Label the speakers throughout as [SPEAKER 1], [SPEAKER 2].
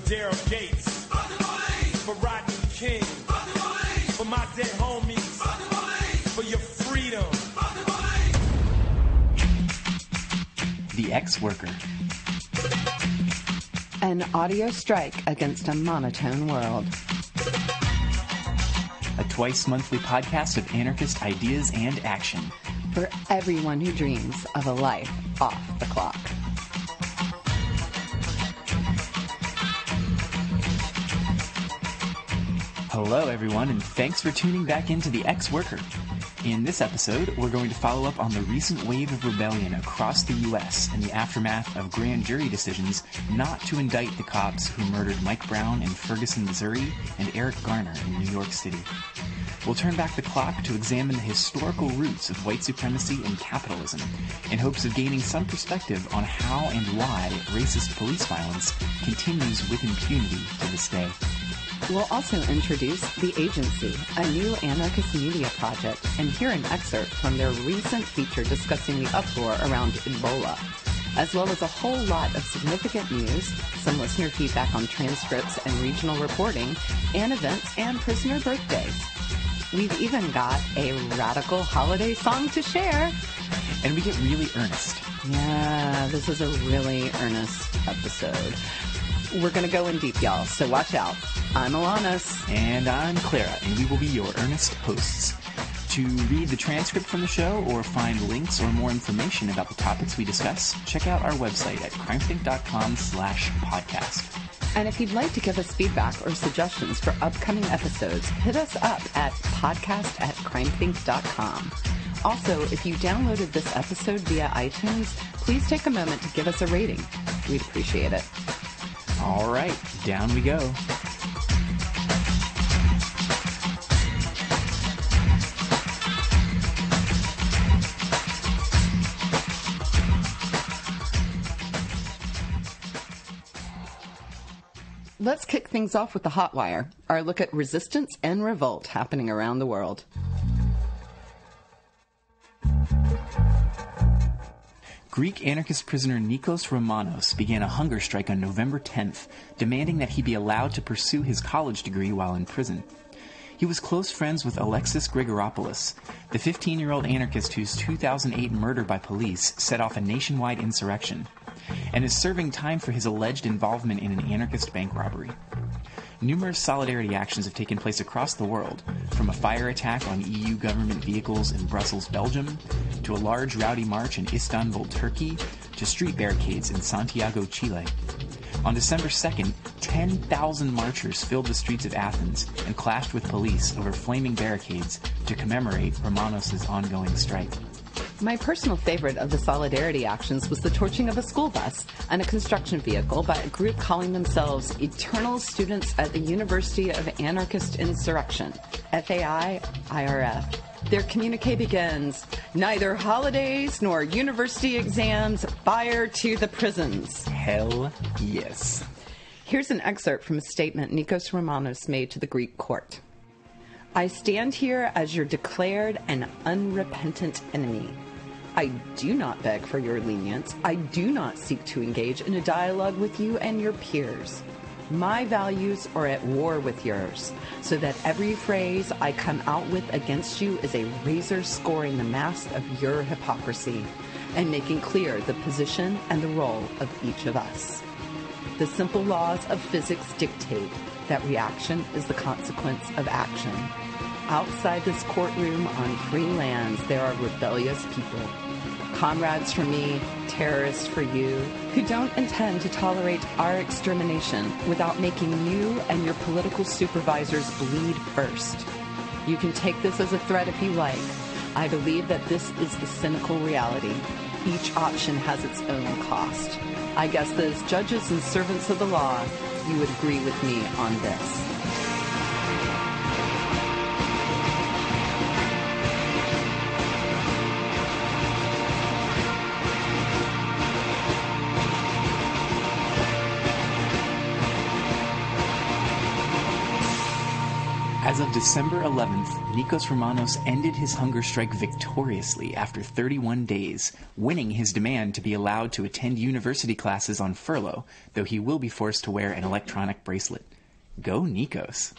[SPEAKER 1] Daryl Gates. For Rodney King. For my dead homies. For your freedom.
[SPEAKER 2] The Ex-Worker.
[SPEAKER 3] An audio strike against a monotone world.
[SPEAKER 2] A twice-monthly podcast of anarchist ideas and action.
[SPEAKER 3] For everyone who dreams of a life off the clock.
[SPEAKER 2] Hello, everyone, and thanks for tuning back into The Ex-Worker. In this episode, we're going to follow up on the recent wave of rebellion across the U.S. in the aftermath of grand jury decisions not to indict the cops who murdered Mike Brown in Ferguson, Missouri, and Eric Garner in New York City. We'll turn back the clock to examine the historical roots of white supremacy and capitalism in hopes of gaining some perspective on how and why racist police violence continues with impunity to this day.
[SPEAKER 3] We'll also introduce The Agency, a new anarchist media project, and hear an excerpt from their recent feature discussing the uproar around Ebola, as well as a whole lot of significant news, some listener feedback on transcripts and regional reporting, and events and prisoner birthdays. We've even got a radical holiday song to share.
[SPEAKER 2] And we get really earnest.
[SPEAKER 3] Yeah, this is a really earnest episode. We're going to go in deep, y'all, so watch out. I'm Alanis.
[SPEAKER 2] And I'm Clara, and we will be your earnest hosts. To read the transcript from the show or find links or more information about the topics we discuss, check out our website at crimethink.com/podcast.
[SPEAKER 3] And if you'd like to give us feedback or suggestions for upcoming episodes, hit us up at podcast@crimethink.com. Also, if you downloaded this episode via iTunes, please take a moment to give us a rating. We'd appreciate it.
[SPEAKER 2] All right, down we go.
[SPEAKER 3] Let's kick things off with the hot wire, our look at resistance and revolt happening around the world.
[SPEAKER 2] Greek anarchist prisoner Nikos Romanos began a hunger strike on November 10th, demanding that he be allowed to pursue his college degree while in prison. He was close friends with Alexis Grigoropoulos, the 15-year-old anarchist whose 2008 murder by police set off a nationwide insurrection, and is serving time for his alleged involvement in an anarchist bank robbery. Numerous solidarity actions have taken place across the world, from a fire attack on EU government vehicles in Brussels, Belgium, to a large rowdy march in Istanbul, Turkey, to street barricades in Santiago, Chile. On December 2nd, 10,000 marchers filled the streets of Athens and clashed with police over flaming barricades to commemorate Romanos' ongoing strike.
[SPEAKER 3] My personal favorite of the solidarity actions was the torching of a school bus and a construction vehicle by a group calling themselves Eternal Students at the University of Anarchist Insurrection, FAI-IRF. Their communique begins, "Neither holidays nor university exams, fire to the prisons."
[SPEAKER 2] Hell yes.
[SPEAKER 3] Here's an excerpt from a statement Nikos Romanos made to the Greek court. "I stand here as your declared and unrepentant enemy. I do not beg for your lenience. I do not seek to engage in a dialogue with you and your peers. My values are at war with yours, so that every phrase I come out with against you is a razor scoring the mask of your hypocrisy and making clear the position and the role of each of us. The simple laws of physics dictate that reaction is the consequence of action. Outside this courtroom on free lands, there are rebellious people, comrades for me, terrorists for you, who don't intend to tolerate our extermination without making you and your political supervisors bleed first. You can take this as a threat if you like. I believe that this is the cynical reality. Each option has its own cost. I guess that as judges and servants of the law, you would agree with me on this."
[SPEAKER 2] As of December 11th, Nikos Romanos ended his hunger strike victoriously after 31 days, winning his demand to be allowed to attend university classes on furlough, though he will be forced to wear an electronic bracelet. Go Nikos!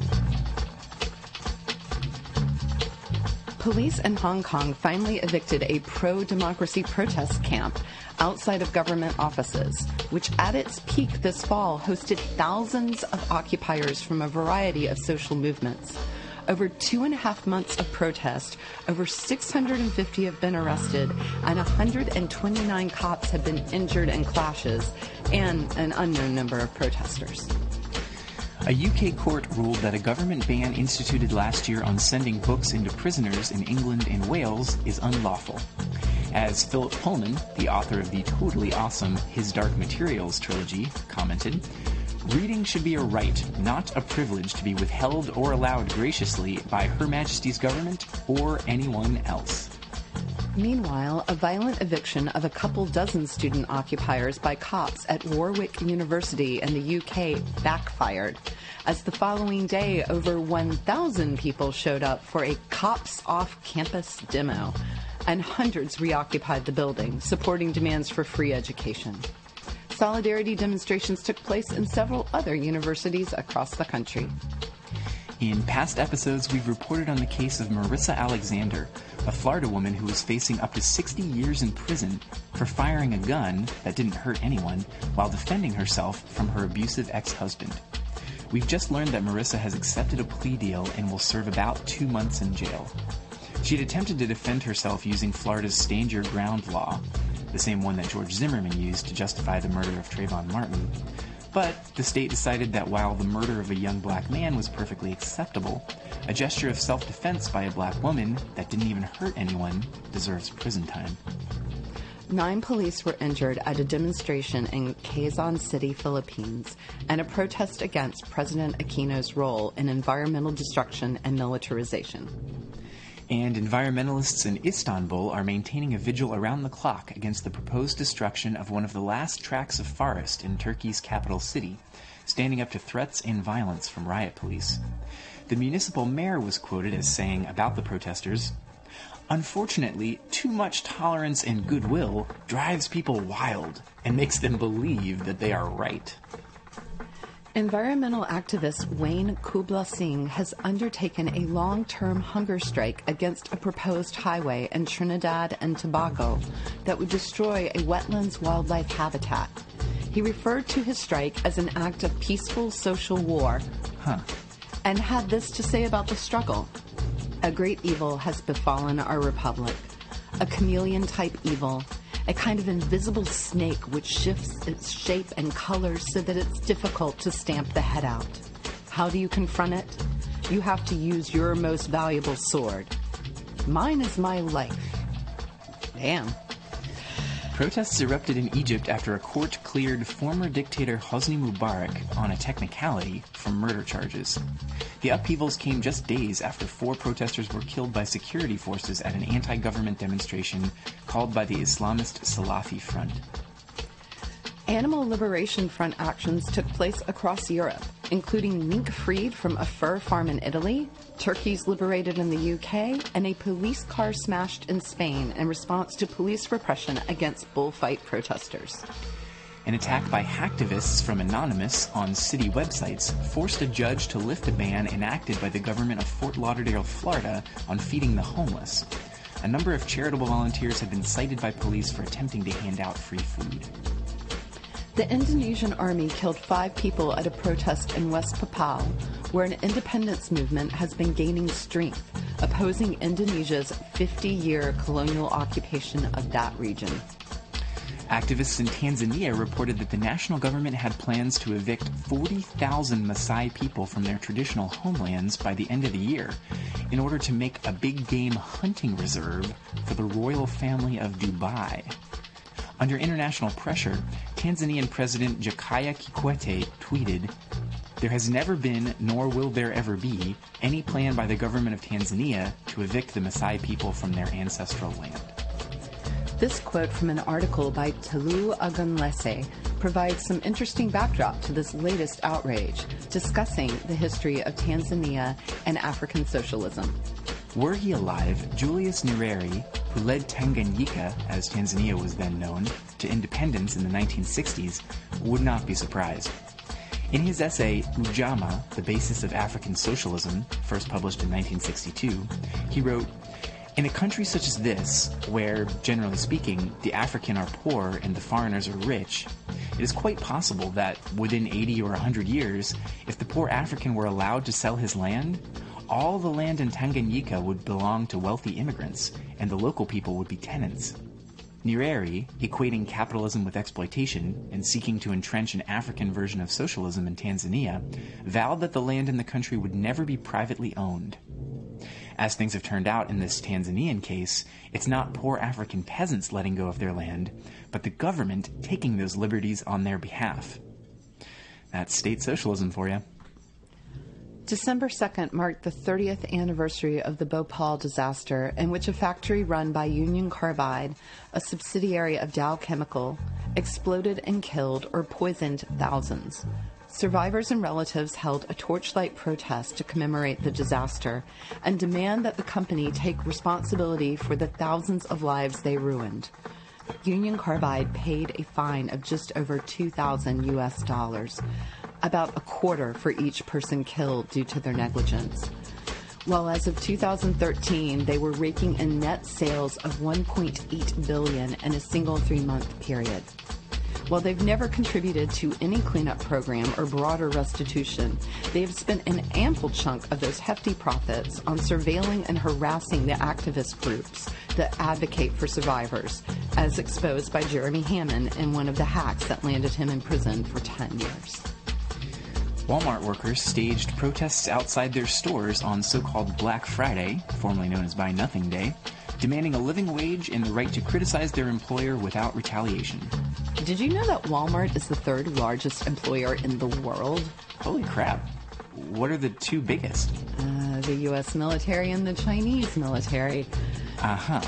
[SPEAKER 3] Police in Hong Kong finally evicted a pro-democracy protest camp outside of government offices, which at its peak this fall hosted thousands of occupiers from a variety of social movements. Over 2.5 months of protest, over 650 have been arrested, and 129 cops have been injured in clashes, and an unknown number of protesters.
[SPEAKER 2] A UK court ruled that a government ban instituted last year on sending books into prisoners in England and Wales is unlawful. As Philip Pullman, the author of the totally awesome His Dark Materials trilogy, commented, "Reading should be a right, not a privilege to be withheld or allowed graciously by Her Majesty's government or anyone else."
[SPEAKER 3] Meanwhile, a violent eviction of a couple dozen student occupiers by cops at Warwick University in the UK backfired, as the following day over 1,000 people showed up for a Cops Off Campus demo, and hundreds reoccupied the building, supporting demands for free education. Solidarity demonstrations took place in several other universities across the country.
[SPEAKER 2] In past episodes, we've reported on the case of Marissa Alexander, a Florida woman who was facing up to 60 years in prison for firing a gun that didn't hurt anyone while defending herself from her abusive ex-husband. We've just learned that Marissa has accepted a plea deal and will serve about 2 months in jail. She had attempted to defend herself using Florida's Stand Your Ground law, the same one that George Zimmerman used to justify the murder of Trayvon Martin. But the state decided that while the murder of a young black man was perfectly acceptable, a gesture of self-defense by a black woman that didn't even hurt anyone deserves prison time.
[SPEAKER 3] 9 police were injured at a demonstration in Quezon City, Philippines, and a protest against President Aquino's role in environmental destruction and militarization.
[SPEAKER 2] And environmentalists in Istanbul are maintaining a vigil around the clock against the proposed destruction of one of the last tracts of forest in Turkey's capital city, standing up to threats and violence from riot police. The municipal mayor was quoted as saying about the protesters, "Unfortunately, too much tolerance and goodwill drives people wild and makes them believe that they are right."
[SPEAKER 3] Environmental activist Wayne Kubla Singh has undertaken a long-term hunger strike against a proposed highway in Trinidad and Tobago that would destroy a wetlands wildlife habitat. He referred to his strike as an act of peaceful social war, and had this to say about the struggle. "A great evil has befallen our republic, a chameleon-type evil, a kind of invisible snake which shifts its shape and color so that it's difficult to stamp the head out. How do you confront it? You have to use your most valuable sword. Mine is my life." Damn.
[SPEAKER 2] Protests erupted in Egypt after a court cleared former dictator Hosni Mubarak on a technicality from murder charges. The upheavals came just days after 4 protesters were killed by security forces at an anti-government demonstration called by the Islamist Salafi Front.
[SPEAKER 3] Animal Liberation Front actions took place across Europe, including mink freed from a fur farm in Italy, turkeys liberated in the UK, and a police car smashed in Spain in response to police repression against bullfight protesters.
[SPEAKER 2] An attack by hacktivists from Anonymous on city websites forced a judge to lift a ban enacted by the government of Fort Lauderdale, Florida, on feeding the homeless. A number of charitable volunteers have been cited by police for attempting to hand out free food.
[SPEAKER 3] The Indonesian army killed 5 people at a protest in West Papua, where an independence movement has been gaining strength, opposing Indonesia's 50-year colonial occupation of that region.
[SPEAKER 2] Activists in Tanzania reported that the national government had plans to evict 40,000 Maasai people from their traditional homelands by the end of the year in order to make a big game hunting reserve for the royal family of Dubai. Under international pressure, Tanzanian President Jakaya Kikwete tweeted, "There has never been, nor will there ever be, any plan by the government of Tanzania to evict the Maasai people from their ancestral land."
[SPEAKER 3] This quote from an article by Telu Agunlese provides some interesting backdrop to this latest outrage, discussing the history of Tanzania and African socialism.
[SPEAKER 2] Were he alive, Julius Nyerere, who led Tanganyika, as Tanzania was then known, to independence in the 1960s, would not be surprised. In his essay, Ujamaa, The Basis of African Socialism, first published in 1962, he wrote, "In a country such as this, where, generally speaking, the African are poor and the foreigners are rich, it is quite possible that, within 80 or 100 years, if the poor African were allowed to sell his land, all the land in Tanganyika would belong to wealthy immigrants, and the local people would be tenants." Nyerere, equating capitalism with exploitation and seeking to entrench an African version of socialism in Tanzania, vowed that the land in the country would never be privately owned. As things have turned out in this Tanzanian case, it's not poor African peasants letting go of their land, but the government taking those liberties on their behalf. That's state socialism for you.
[SPEAKER 3] December 2nd marked the 30th anniversary of the Bhopal disaster, in which a factory run by Union Carbide, a subsidiary of Dow Chemical, exploded and killed or poisoned thousands. Survivors and relatives held a torchlight protest to commemorate the disaster and demand that the company take responsibility for the thousands of lives they ruined. Union Carbide paid a fine of just over $2,000, about a quarter for each person killed due to their negligence. While as of 2013, they were raking in net sales of $1.8 billion in a single 3-month period. While they've never contributed to any cleanup program or broader restitution, they have spent an ample chunk of those hefty profits on surveilling and harassing the activist groups that advocate for survivors, as exposed by Jeremy Hammond in one of the hacks that landed him in prison for 10 years.
[SPEAKER 2] Walmart workers staged protests outside their stores on so-called Black Friday, formerly known as Buy Nothing Day, demanding a living wage and the right to criticize their employer without retaliation.
[SPEAKER 3] Did you know that Walmart is the 3rd largest employer in the world?
[SPEAKER 2] Holy crap. What are the 2 biggest?
[SPEAKER 3] The U.S. military and the Chinese military.
[SPEAKER 2] Uh-huh.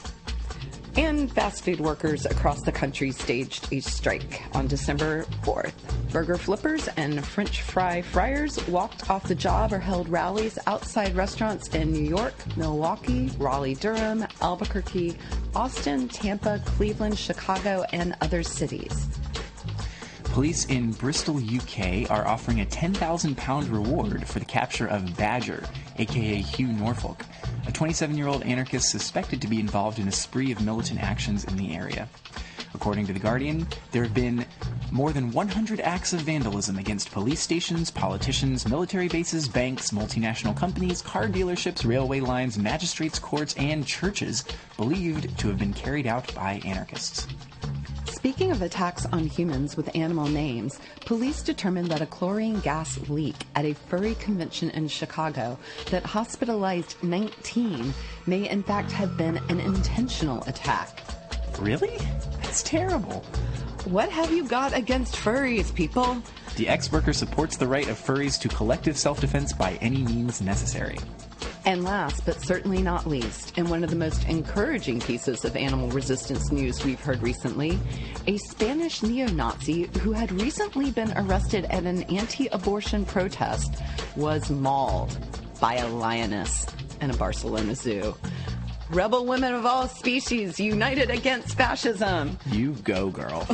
[SPEAKER 3] And fast food workers across the country staged a strike on December 4th. Burger flippers and French fry fryers walked off the job or held rallies outside restaurants in New York, Milwaukee, Raleigh-Durham, Albuquerque, Austin, Tampa, Cleveland, Chicago, and other cities.
[SPEAKER 2] Police in Bristol, UK are offering a £10,000 reward for the capture of Badger, aka Hugh Norfolk, a 27-year-old anarchist suspected to be involved in a spree of militant actions in the area. According to The Guardian, there have been more than 100 acts of vandalism against police stations, politicians, military bases, banks, multinational companies, car dealerships, railway lines, magistrates' courts, and churches believed to have been carried out by anarchists.
[SPEAKER 3] Speaking of attacks on humans with animal names, police determined that a chlorine gas leak at a furry convention in Chicago that hospitalized 19 may in fact have been an intentional attack.
[SPEAKER 2] Really? That's terrible.
[SPEAKER 3] What have you got against furries, people?
[SPEAKER 2] The ex-worker supports the right of furries to collective self-defense by any means necessary.
[SPEAKER 3] And last, but certainly not least, and one of the most encouraging pieces of animal resistance news we've heard recently, a Spanish neo-Nazi who had recently been arrested at an anti-abortion protest was mauled by a lioness in a Barcelona zoo. Rebel women of all species united against fascism.
[SPEAKER 2] You go, girl.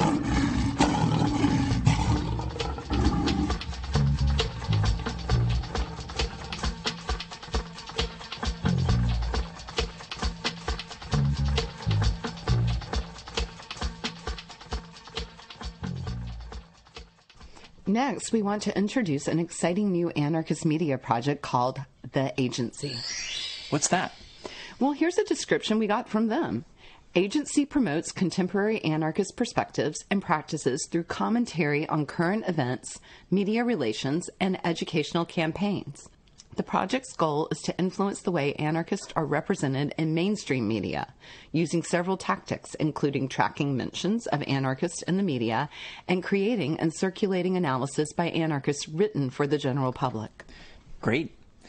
[SPEAKER 3] Next, we want to introduce an exciting new anarchist media project called The Agency.
[SPEAKER 2] What's that?
[SPEAKER 3] Well, here's a description we got from them. Agency promotes contemporary anarchist perspectives and practices through commentary on current events, media relations, and educational campaigns. The project's goal is to influence the way anarchists are represented in mainstream media, using several tactics, including tracking mentions of anarchists in the media and creating and circulating analysis by anarchists written for the general public.
[SPEAKER 2] Great.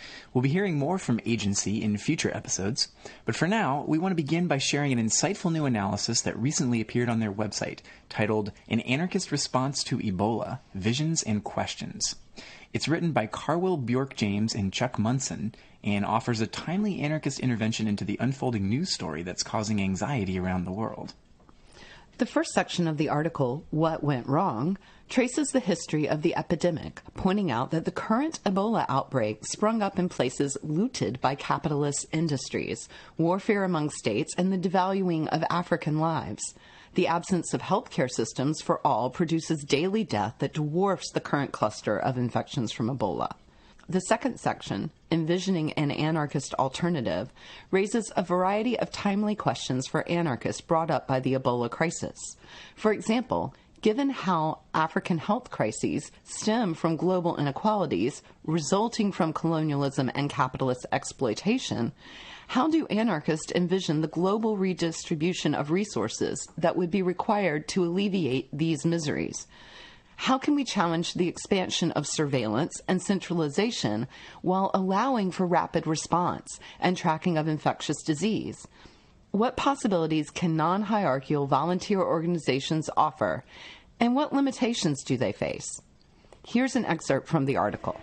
[SPEAKER 2] We'll be hearing more from agency in future episodes, but for now, we want to begin by sharing an insightful new analysis that recently appeared on their website, titled An Anarchist Response to Ebola, Visions and Questions. It's written by Carwell Bjork-James and Chuck Munson, and offers a timely anarchist intervention into the unfolding news story that's causing anxiety around the world.
[SPEAKER 3] The first section of the article, What Went Wrong, traces the history of the epidemic, pointing out that the current Ebola outbreak sprung up in places looted by capitalist industries, warfare among states, and the devaluing of African lives. The absence of healthcare systems for all produces daily death that dwarfs the current cluster of infections from Ebola. The second section, Envisioning an Anarchist Alternative, raises a variety of timely questions for anarchists brought up by the Ebola crisis. For example, given how African health crises stem from global inequalities resulting from colonialism and capitalist exploitation, how do anarchists envision the global redistribution of resources that would be required to alleviate these miseries? How can we challenge the expansion of surveillance and centralization while allowing for rapid response and tracking of infectious disease? What possibilities can non-hierarchical volunteer organizations offer, and what limitations do they face? Here's an excerpt from the article.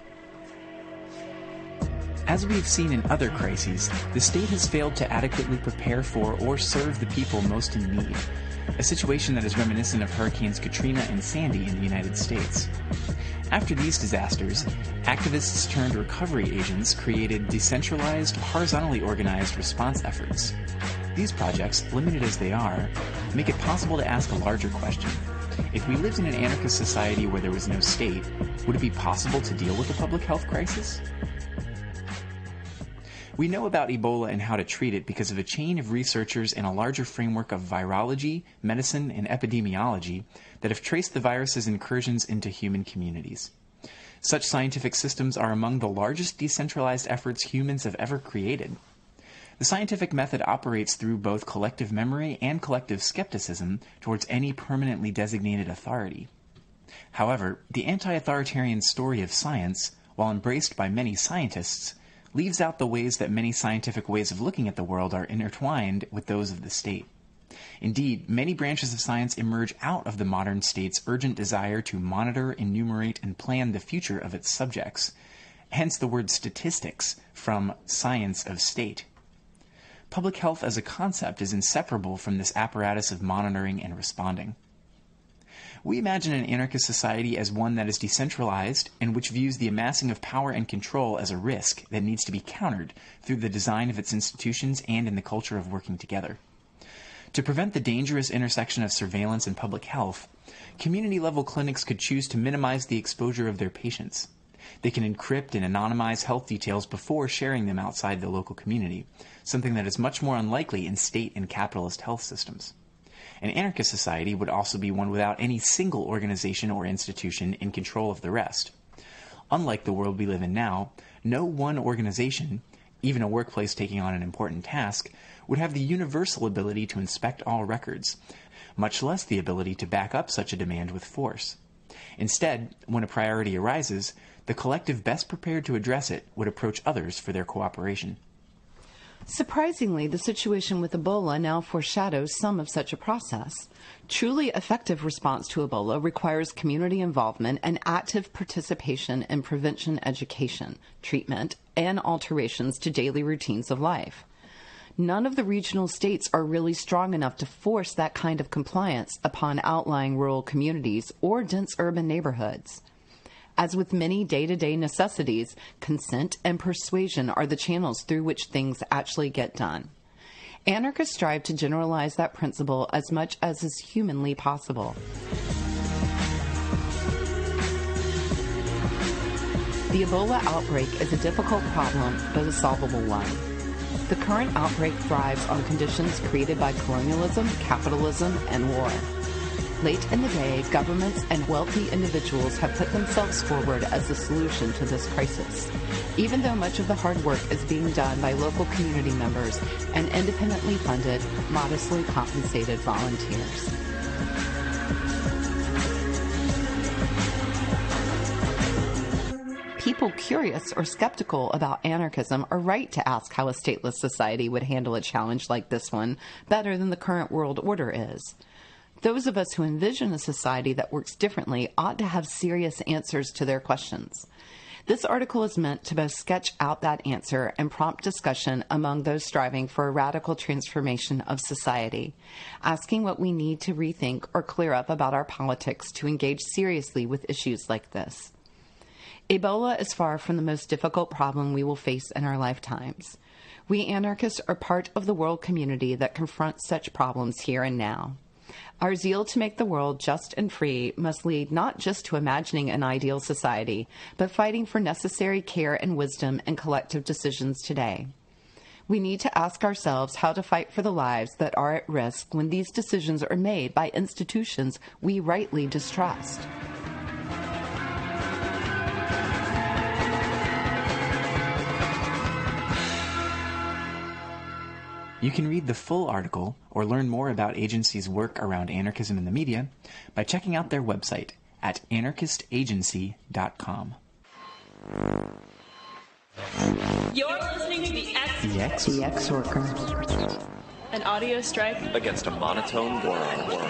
[SPEAKER 2] As we've seen in other crises, the state has failed to adequately prepare for or serve the people most in need, a situation that is reminiscent of Hurricanes Katrina and Sandy in the United States. After these disasters, activists turned recovery agents created decentralized, horizontally organized response efforts. These projects, limited as they are, make it possible to ask a larger question. If we lived in an anarchist society where there was no state, would it be possible to deal with a public health crisis? We know about Ebola and how to treat it because of a chain of researchers in a larger framework of virology, medicine, and epidemiology that have traced the virus's incursions into human communities. Such scientific systems are among the largest decentralized efforts humans have ever created. The scientific method operates through both collective memory and collective skepticism towards any permanently designated authority. However, the anti-authoritarian story of science, while embraced by many scientists, leaves out the ways that many scientific ways of looking at the world are intertwined with those of the state. Indeed, many branches of science emerge out of the modern state's urgent desire to monitor, enumerate, and plan the future of its subjects, hence the word statistics from science of state. Public health as a concept is inseparable from this apparatus of monitoring and responding. We imagine an anarchist society as one that is decentralized and which views the amassing of power and control as a risk that needs to be countered through the design of its institutions and in the culture of working together. To prevent the dangerous intersection of surveillance and public health, community-level clinics could choose to minimize the exposure of their patients. They can encrypt and anonymize health details before sharing them outside the local community, something that is much more unlikely in state and capitalist health systems. An anarchist society would also be one without any single organization or institution in control of the rest. Unlike the world we live in now, no one organization, even a workplace taking on an important task, would have the universal ability to inspect all records, much less the ability to back up such a demand with force. Instead, when a priority arises, the collective best prepared to address it would approach others for their cooperation.
[SPEAKER 3] Surprisingly, the situation with Ebola now foreshadows some of such a process. Truly effective response to Ebola requires community involvement and active participation in prevention education, treatment, and alterations to daily routines of life. None of the regional states are really strong enough to force that kind of compliance upon outlying rural communities or dense urban neighborhoods. As with many day-to-day necessities, consent and persuasion are the channels through which things actually get done. Anarchists strive to generalize that principle as much as is humanly possible. The Ebola outbreak is a difficult problem, but a solvable one. The current outbreak thrives on conditions created by colonialism, capitalism, and war. Late in the day, governments and wealthy individuals have put themselves forward as the solution to this crisis, even though much of the hard work is being done by local community members and independently funded, modestly compensated volunteers. people curious or skeptical about anarchism are right to ask how a stateless society would handle a challenge like this one better than the current world order is. Those of us who envision a society that works differently ought to have serious answers to their questions. This article is meant to both sketch out that answer and prompt discussion among those striving for a radical transformation of society, asking what we need to rethink or clear up about our politics to engage seriously with issues like this. Ebola is far from the most difficult problem we will face in our lifetimes. We anarchists are part of the world community that confronts such problems here and now. Our zeal to make the world just and free must lead not just to imagining an ideal society, but fighting for necessary care and wisdom and collective decisions today. We need to ask ourselves how to fight for the lives that are at risk when these decisions are made by institutions we rightly distrust.
[SPEAKER 2] You can read the full article or learn more about agencies' work around anarchism in the media by checking out their website at anarchistagency.com.
[SPEAKER 4] You're listening to The
[SPEAKER 3] Excerpt.
[SPEAKER 4] An audio strike
[SPEAKER 5] against a monotone world.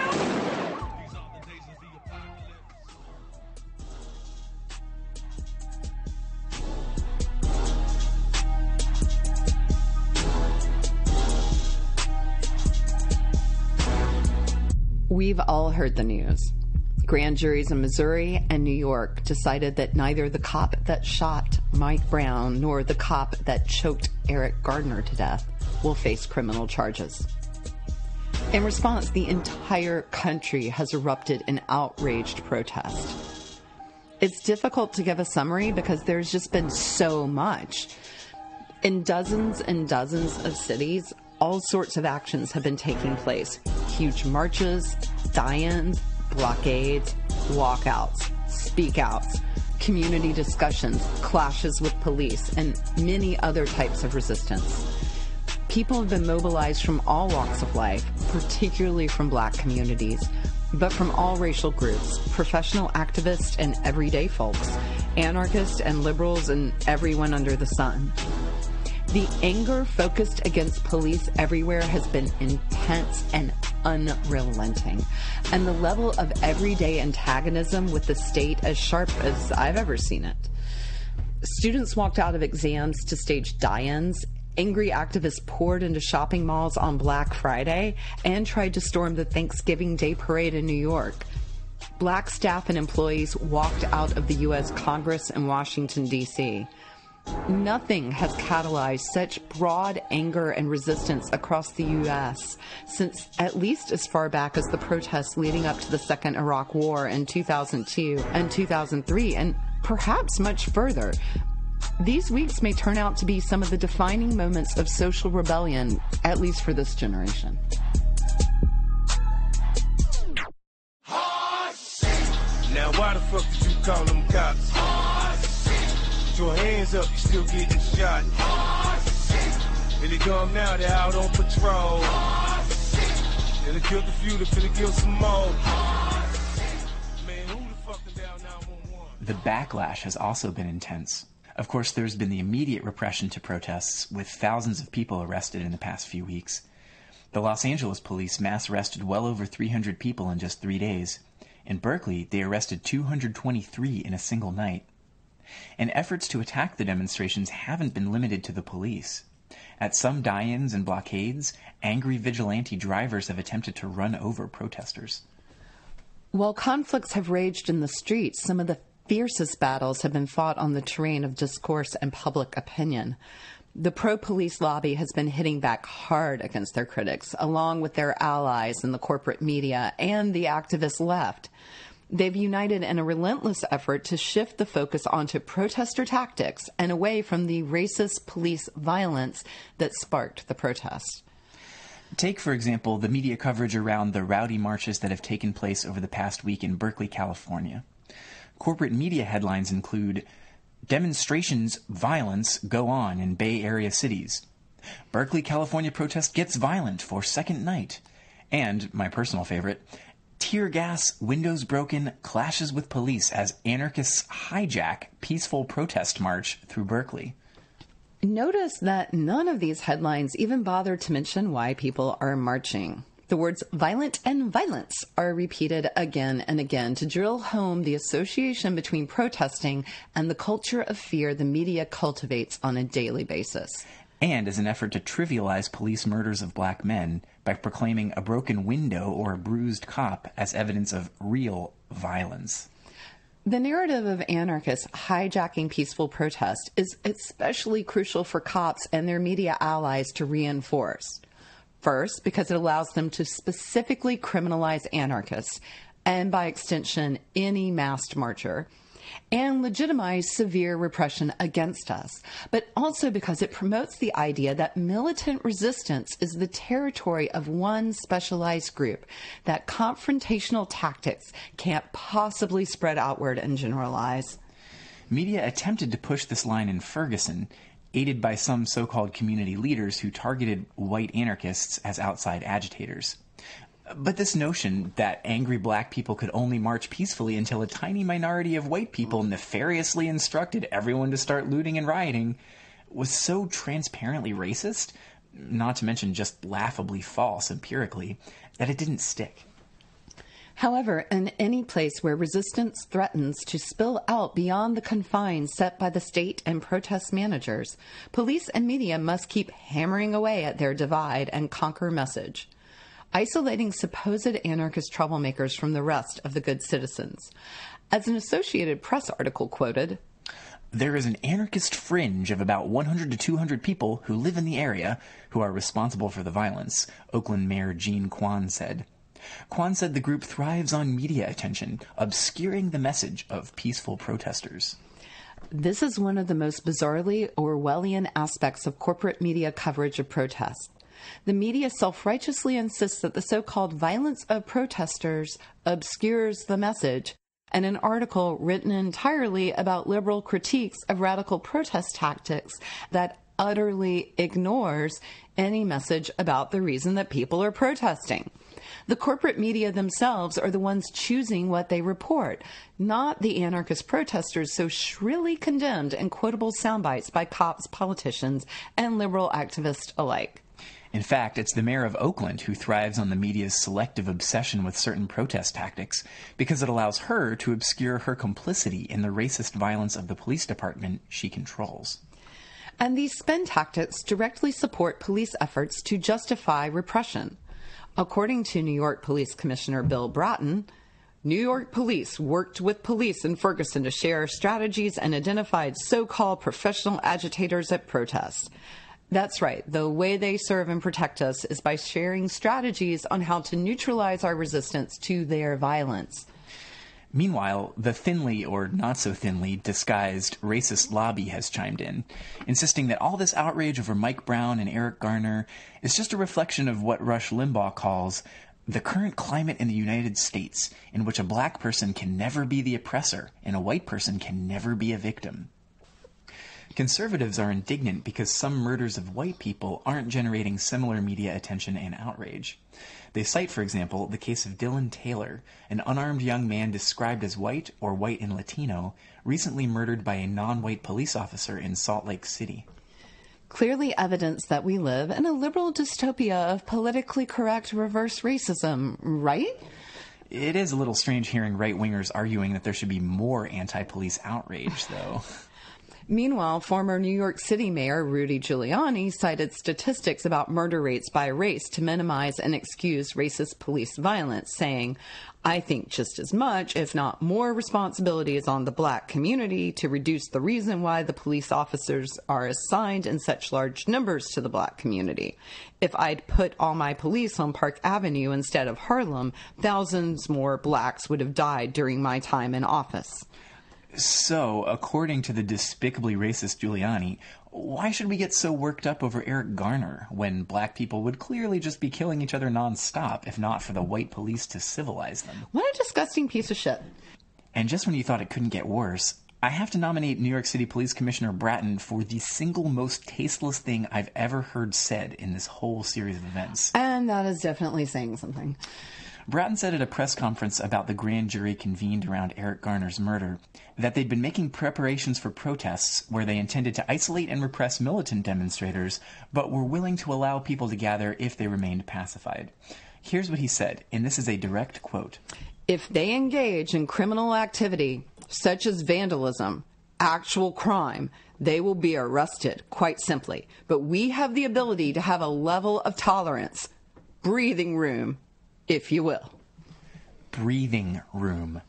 [SPEAKER 3] We've all heard the news. Grand juries in Missouri and New York decided that neither the cop that shot Mike Brown nor the cop that choked Eric Garner to death will face criminal charges. In response, the entire country has erupted in outraged protest. It's difficult to give a summary because there's just been so much. In dozens and dozens of cities, all sorts of actions have been taking place. Huge marches, die-ins, blockades, walkouts, speak-outs, community discussions, clashes with police, and many other types of resistance. People have been mobilized from all walks of life, particularly from Black communities, but from all racial groups, professional activists and everyday folks, anarchists and liberals and everyone under the sun. The anger focused against police everywhere has been intense and unrelenting, and the level of everyday antagonism with the state as sharp as I've ever seen it. Students walked out of exams to stage die-ins. Angry activists poured into shopping malls on Black Friday and tried to storm the Thanksgiving Day parade in New York. Black staff and employees walked out of the U.S. Congress in Washington, D.C. Nothing has catalyzed such broad anger and resistance across the U.S. since at least as far back as the protests leading up to the Second Iraq War in 2002 and 2003, and perhaps much further. These weeks may turn out to be some of the defining moments of social rebellion, at least for this generation.
[SPEAKER 1] Now why the fuck did you call them cops? Your hands up, you still getting shot. Here they come now, they're out on patrol. They killed a few, they finna kill some more. Man, who the fuck is down 911?
[SPEAKER 2] The backlash has also been intense. Of course, there's been the immediate repression to protests, with thousands of people arrested in the past few weeks. The Los Angeles police mass arrested well over 300 people in just 3 days. In Berkeley, they arrested 223 in a single night. And efforts to attack the demonstrations haven't been limited to the police. At some die-ins and blockades, angry vigilante drivers have attempted to run over protesters.
[SPEAKER 3] While conflicts have raged in the streets, some of the fiercest battles have been fought on the terrain of discourse and public opinion. The pro-police lobby has been hitting back hard against their critics, along with their allies in the corporate media and the activist left. They've united in a relentless effort to shift the focus onto protester tactics and away from the racist police violence that sparked the protests.
[SPEAKER 2] Take, for example, the media coverage around the rowdy marches that have taken place over the past week in Berkeley, California. Corporate media headlines include, "Demonstrations, violence go on in Bay Area cities." "Berkeley, California protest gets violent for second night." And, my personal favorite, Tear gas, windows broken, clashes with police as anarchists hijack peaceful protest march through Berkeley.
[SPEAKER 3] Notice that none of these headlines even bother to mention why people are marching. The words violent and violence are repeated again and again to drill home the association between protesting and the culture of fear the media cultivates on a daily basis.
[SPEAKER 2] And as an effort to trivialize police murders of black men by proclaiming a broken window or a bruised cop as evidence of real violence.
[SPEAKER 3] The narrative of anarchists hijacking peaceful protest is especially crucial for cops and their media allies to reinforce. First, because it allows them to specifically criminalize anarchists, and by extension, any masked marcher, and legitimize severe repression against us, but also because it promotes the idea that militant resistance is the territory of one specialized group, that confrontational tactics can't possibly spread outward and generalize.
[SPEAKER 2] Media attempted to push this line in Ferguson, aided by some so-called community leaders who targeted white anarchists as outside agitators. But this notion that angry black people could only march peacefully until a tiny minority of white people nefariously instructed everyone to start looting and rioting was so transparently racist, not to mention just laughably false empirically, that it didn't stick.
[SPEAKER 3] However, in any place where resistance threatens to spill out beyond the confines set by the state and protest managers, police and media must keep hammering away at their divide and conquer message, isolating supposed anarchist troublemakers from the rest of the good citizens. As an Associated Press article quoted,
[SPEAKER 2] "There is an anarchist fringe of about 100 to 200 people who live in the area who are responsible for the violence," Oakland Mayor Gene Kwan said. Kwan said the group thrives on media attention, obscuring the message of peaceful protesters.
[SPEAKER 3] This is one of the most bizarrely Orwellian aspects of corporate media coverage of protest. The media self-righteously insists that the so-called violence of protesters obscures the message, and an article written entirely about liberal critiques of radical protest tactics that utterly ignores any message about the reason that people are protesting. The corporate media themselves are the ones choosing what they report, not the anarchist protesters so shrilly condemned in quotable soundbites by cops, politicians, and liberal activists alike.
[SPEAKER 2] In fact, it's the mayor of Oakland who thrives on the media's selective obsession with certain protest tactics because it allows her to obscure her complicity in the racist violence of the police department she controls.
[SPEAKER 3] And these spin tactics directly support police efforts to justify repression. According to New York Police Commissioner Bill Bratton, New York police worked with police in Ferguson to share strategies and identified so-called professional agitators at protests. That's right. The way they serve and protect us is by sharing strategies on how to neutralize our resistance to their violence.
[SPEAKER 2] Meanwhile, the thinly or not so thinly disguised racist lobby has chimed in, insisting that all this outrage over Mike Brown and Eric Garner is just a reflection of what Rush Limbaugh calls the current climate in the United States, in which a black person can never be the oppressor and a white person can never be a victim. Conservatives are indignant because some murders of white people aren't generating similar media attention and outrage. They cite, for example, the case of Dylan Taylor, an unarmed young man described as white or white and Latino, recently murdered by a non-white police officer in Salt Lake City.
[SPEAKER 3] Clearly evidence that we live in a liberal dystopia of politically correct reverse racism, right?
[SPEAKER 2] It is a little strange hearing right-wingers arguing that there should be more anti-police outrage, though.
[SPEAKER 3] Meanwhile, former New York City Mayor Rudy Giuliani cited statistics about murder rates by race to minimize and excuse racist police violence, saying, "I think just as much, if not more, responsibility is on the black community to reduce the reason why the police officers are assigned in such large numbers to the black community. If I'd put all my police on Park Avenue instead of Harlem, thousands more blacks would have died during my time in office."
[SPEAKER 2] So, according to the despicably racist Giuliani, why should we get so worked up over Eric Garner when black people would clearly just be killing each other nonstop if not for the white police to civilize them?
[SPEAKER 3] What a disgusting piece of shit.
[SPEAKER 2] And just when you thought it couldn't get worse, I have to nominate New York City Police Commissioner Bratton for the single most tasteless thing I've ever heard said in this whole series of events.
[SPEAKER 3] And that is definitely saying something.
[SPEAKER 2] Bratton said at a press conference about the grand jury convened around Eric Garner's murder that they'd been making preparations for protests where they intended to isolate and repress militant demonstrators, but were willing to allow people to gather if they remained pacified. Here's what he said, and this is a direct quote.
[SPEAKER 3] If they engage in criminal activity, such as vandalism, actual crime, they will be arrested, quite simply. But we have the ability to have a level of tolerance, breathing room, if you will.
[SPEAKER 2] Breathing room.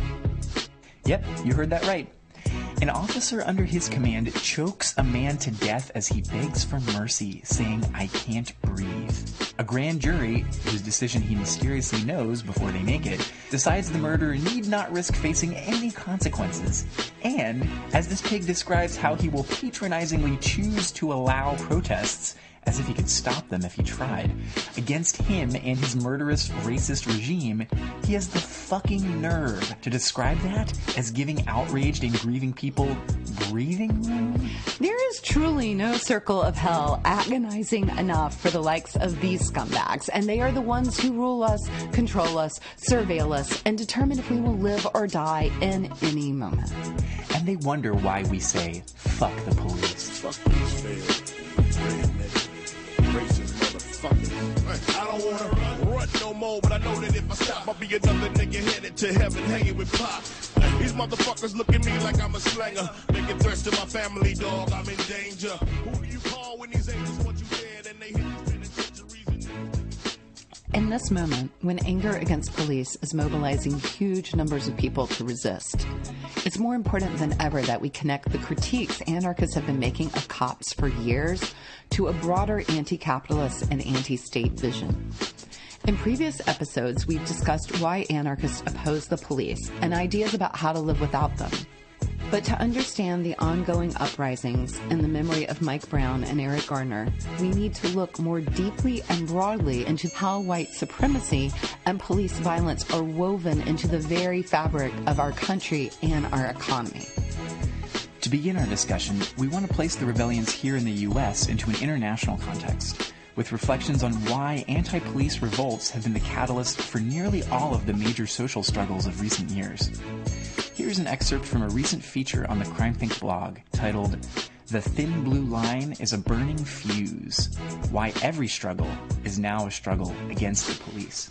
[SPEAKER 2] Yep, you heard that right. An officer under his command chokes a man to death as he begs for mercy, saying, "I can't breathe." A grand jury, whose decision he mysteriously knows before they make it, decides the murderer need not risk facing any consequences. And, as this pig describes how he will patronizingly choose to allow protests, as if he could stop them if he tried, against him and his murderous, racist regime, he has the fucking nerve to describe that as giving outraged and grieving people breathing room?
[SPEAKER 3] There is truly no circle of hell agonizing enough for the likes of these scumbags, and they are the ones who rule us, control us, surveil us, and determine if we will live or die in any moment.
[SPEAKER 2] And they wonder why we say, fuck the police.
[SPEAKER 1] Fuck these failed, racist motherfuckers. I don't wanna run no more, but I know that if I stop, I'll be another nigga headed to heaven hanging with Pop. These motherfuckers look at me like I'm a slanger, making threats to my family, dog. I'm in danger. Who do you call when these angels want you dead and they hit you penitentiaries?
[SPEAKER 3] In this moment, when anger against police is mobilizing huge numbers of people to resist, it's more important than ever that we connect the critiques anarchists have been making of cops for years to a broader anti-capitalist and anti-state vision. In previous episodes, we've discussed why anarchists oppose the police and ideas about how to live without them. But to understand the ongoing uprisings in the memory of Mike Brown and Eric Garner, we need to look more deeply and broadly into how white supremacy and police violence are woven into the very fabric of our country and our economy.
[SPEAKER 2] To begin our discussion, we want to place the rebellions here in the U.S. into an international context, with reflections on why anti-police revolts have been the catalyst for nearly all of the major social struggles of recent years. Here's an excerpt from a recent feature on the CrimeThink blog titled, "The Thin Blue Line is a Burning Fuse. Why Every Struggle is Now a Struggle Against the Police."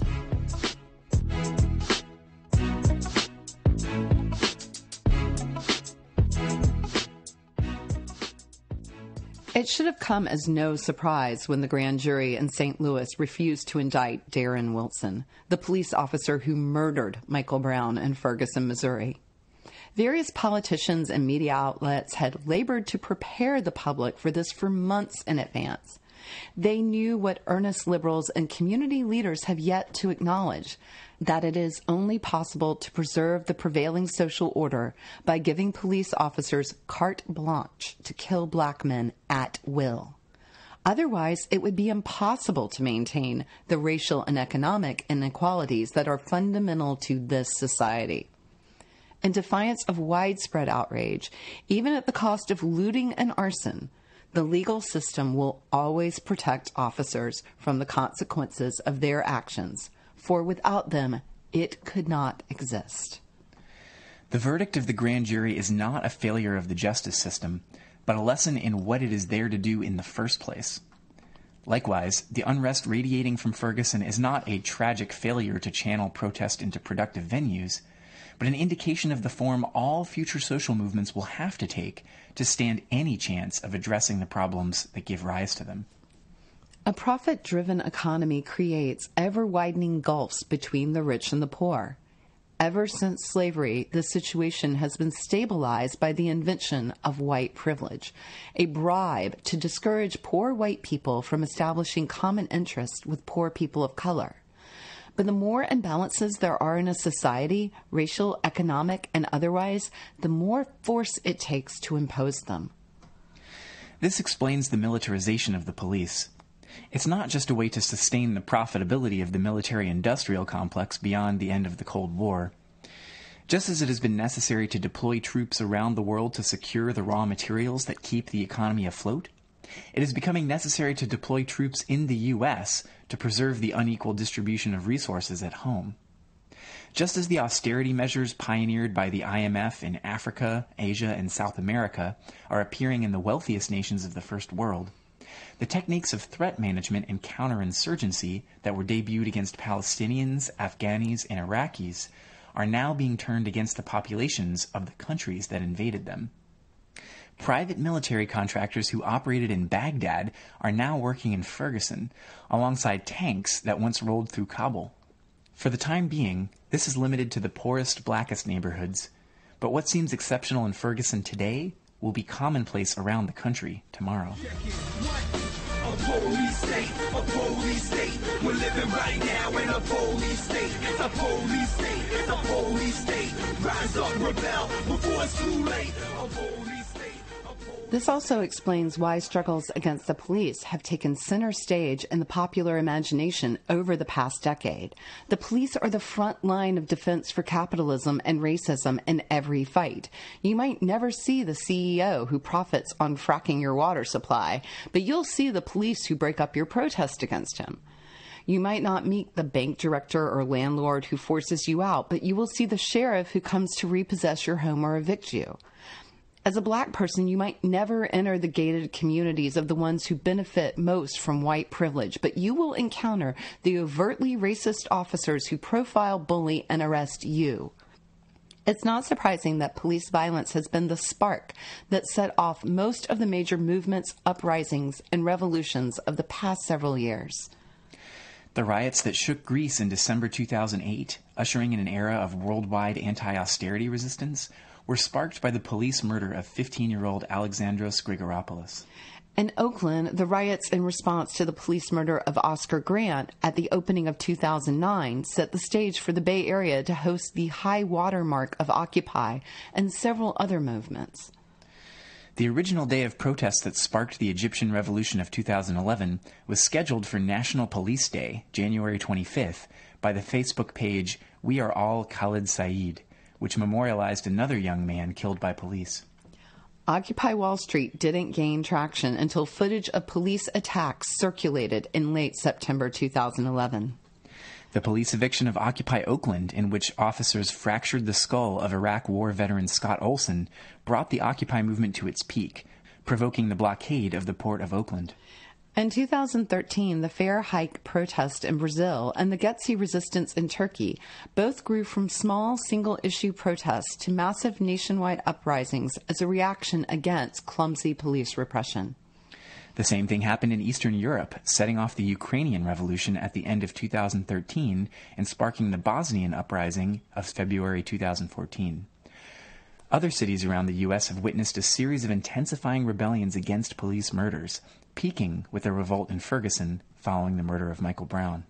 [SPEAKER 3] It should have come as no surprise when the grand jury in St. Louis refused to indict Darren Wilson, the police officer who murdered Michael Brown in Ferguson, Missouri. Various politicians and media outlets had labored to prepare the public for this for months in advance. They knew what earnest liberals and community leaders have yet to acknowledge, that it is only possible to preserve the prevailing social order by giving police officers carte blanche to kill black men at will. Otherwise, it would be impossible to maintain the racial and economic inequalities that are fundamental to this society. In defiance of widespread outrage, even at the cost of looting and arson, the legal system will always protect officers from the consequences of their actions, for without them, it could not exist.
[SPEAKER 2] The verdict of the grand jury is not a failure of the justice system, but a lesson in what it is there to do in the first place. Likewise, the unrest radiating from Ferguson is not a tragic failure to channel protest into productive venues, but an indication of the form all future social movements will have to take to stand any chance of addressing the problems that give rise to them.
[SPEAKER 3] A profit-driven economy creates ever-widening gulfs between the rich and the poor. Ever since slavery, the situation has been stabilized by the invention of white privilege, a bribe to discourage poor white people from establishing common interests with poor people of color. But the more imbalances there are in a society, racial, economic, and otherwise, the more force it takes to impose them.
[SPEAKER 2] This explains the militarization of the police. It's not just a way to sustain the profitability of the military-industrial complex beyond the end of the Cold War. Just as it has been necessary to deploy troops around the world to secure the raw materials that keep the economy afloat, It is becoming necessary to deploy troops in the U.S. to preserve the unequal distribution of resources at home. Just as the austerity measures pioneered by the IMF in Africa, Asia, and South America are appearing in the wealthiest nations of the First World, the techniques of threat management and counterinsurgency that were debuted against Palestinians, Afghanis, and Iraqis are now being turned against the populations of the countries that invaded them. Private military contractors who operated in Baghdad are now working in Ferguson, alongside tanks that once rolled through Kabul. For the time being, this is limited to the poorest, blackest neighborhoods, but what seems exceptional in Ferguson today will be commonplace around the country tomorrow.
[SPEAKER 1] A police state. We're living right now in a police state. A police state. A police state. Rise up, rebel before it's too late. A police state.
[SPEAKER 3] This also explains why struggles against the police have taken center stage in the popular imagination over the past decade. The police are the front line of defense for capitalism and racism in every fight. You might never see the CEO who profits on fracking your water supply, but you'll see the police who break up your protest against him. You might not meet the bank director or landlord who forces you out, but you will see the sheriff who comes to repossess your home or evict you. As a black person, you might never enter the gated communities of the ones who benefit most from white privilege, but you will encounter the overtly racist officers who profile, bully, and arrest you. It's not surprising that police violence has been the spark that set off most of the major movements, uprisings, and revolutions of the past several years.
[SPEAKER 2] The riots that shook Greece in December 2008, ushering in an era of worldwide anti-austerity resistance, were sparked by the police murder of 15-year-old Alexandros Grigoropoulos.
[SPEAKER 3] In Oakland, the riots in response to the police murder of Oscar Grant at the opening of 2009 set the stage for the Bay Area to host the high water mark of Occupy and several other movements.
[SPEAKER 2] The original day of protest that sparked the Egyptian Revolution of 2011 was scheduled for National Police Day, January 25th, by the Facebook page We Are All Khalid Saeed, which memorialized another young man killed by police.
[SPEAKER 3] Occupy Wall Street didn't gain traction until footage of police attacks circulated in late September 2011.
[SPEAKER 2] The police eviction of Occupy Oakland, in which officers fractured the skull of Iraq War veteran Scott Olson, brought the Occupy movement to its peak, provoking the blockade of the port of Oakland.
[SPEAKER 3] In 2013, the Fair Hike protest in Brazil and the Getzi resistance in Turkey both grew from small single-issue protests to massive nationwide uprisings as a reaction against clumsy police repression.
[SPEAKER 2] The same thing happened in Eastern Europe, setting off the Ukrainian Revolution at the end of 2013 and sparking the Bosnian uprising of February 2014. Other cities around the U.S. have witnessed a series of intensifying rebellions against police murders, peaking with a revolt in Ferguson following the murder of Michael Brown.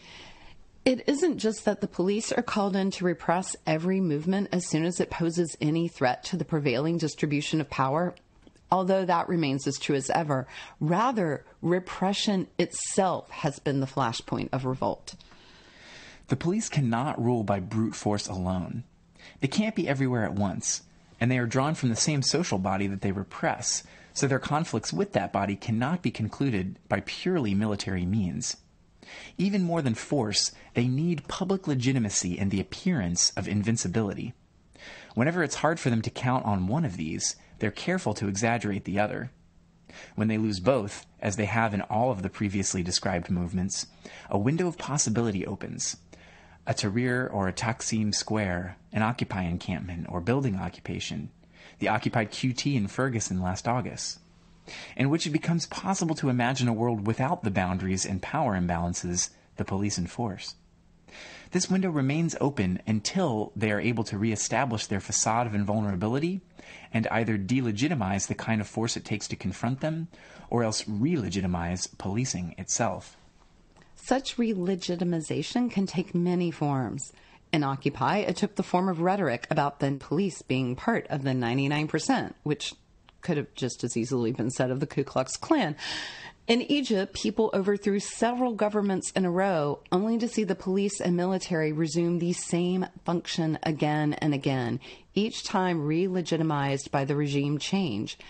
[SPEAKER 3] It isn't just that the police are called in to repress every movement as soon as it poses any threat to the prevailing distribution of power, although that remains as true as ever. Rather, repression itself has been the flashpoint of revolt.
[SPEAKER 2] The police cannot rule by brute force alone. They can't be everywhere at once, and they are drawn from the same social body that they repress, so their conflicts with that body cannot be concluded by purely military means. Even more than force, they need public legitimacy and the appearance of invincibility. Whenever it's hard for them to count on one of these, they're careful to exaggerate the other. When they lose both, as they have in all of the previously described movements, a window of possibility opens. A Tahrir or a Taksim Square, an Occupy encampment or building occupation, the occupied QT in Ferguson last August, in which it becomes possible to imagine a world without the boundaries and power imbalances the police enforce. This window remains open until they are able to reestablish their facade of invulnerability and either delegitimize the kind of force it takes to confront them, or else re-legitimize policing itself.
[SPEAKER 3] Such re-legitimization can take many forms. In Occupy, it took the form of rhetoric about the police being part of the 99%, which could have just as easily been said of the Ku Klux Klan. In Egypt, people overthrew several governments in a row, only to see the police and military resume the same function again and again, each time re-legitimized by the regime change.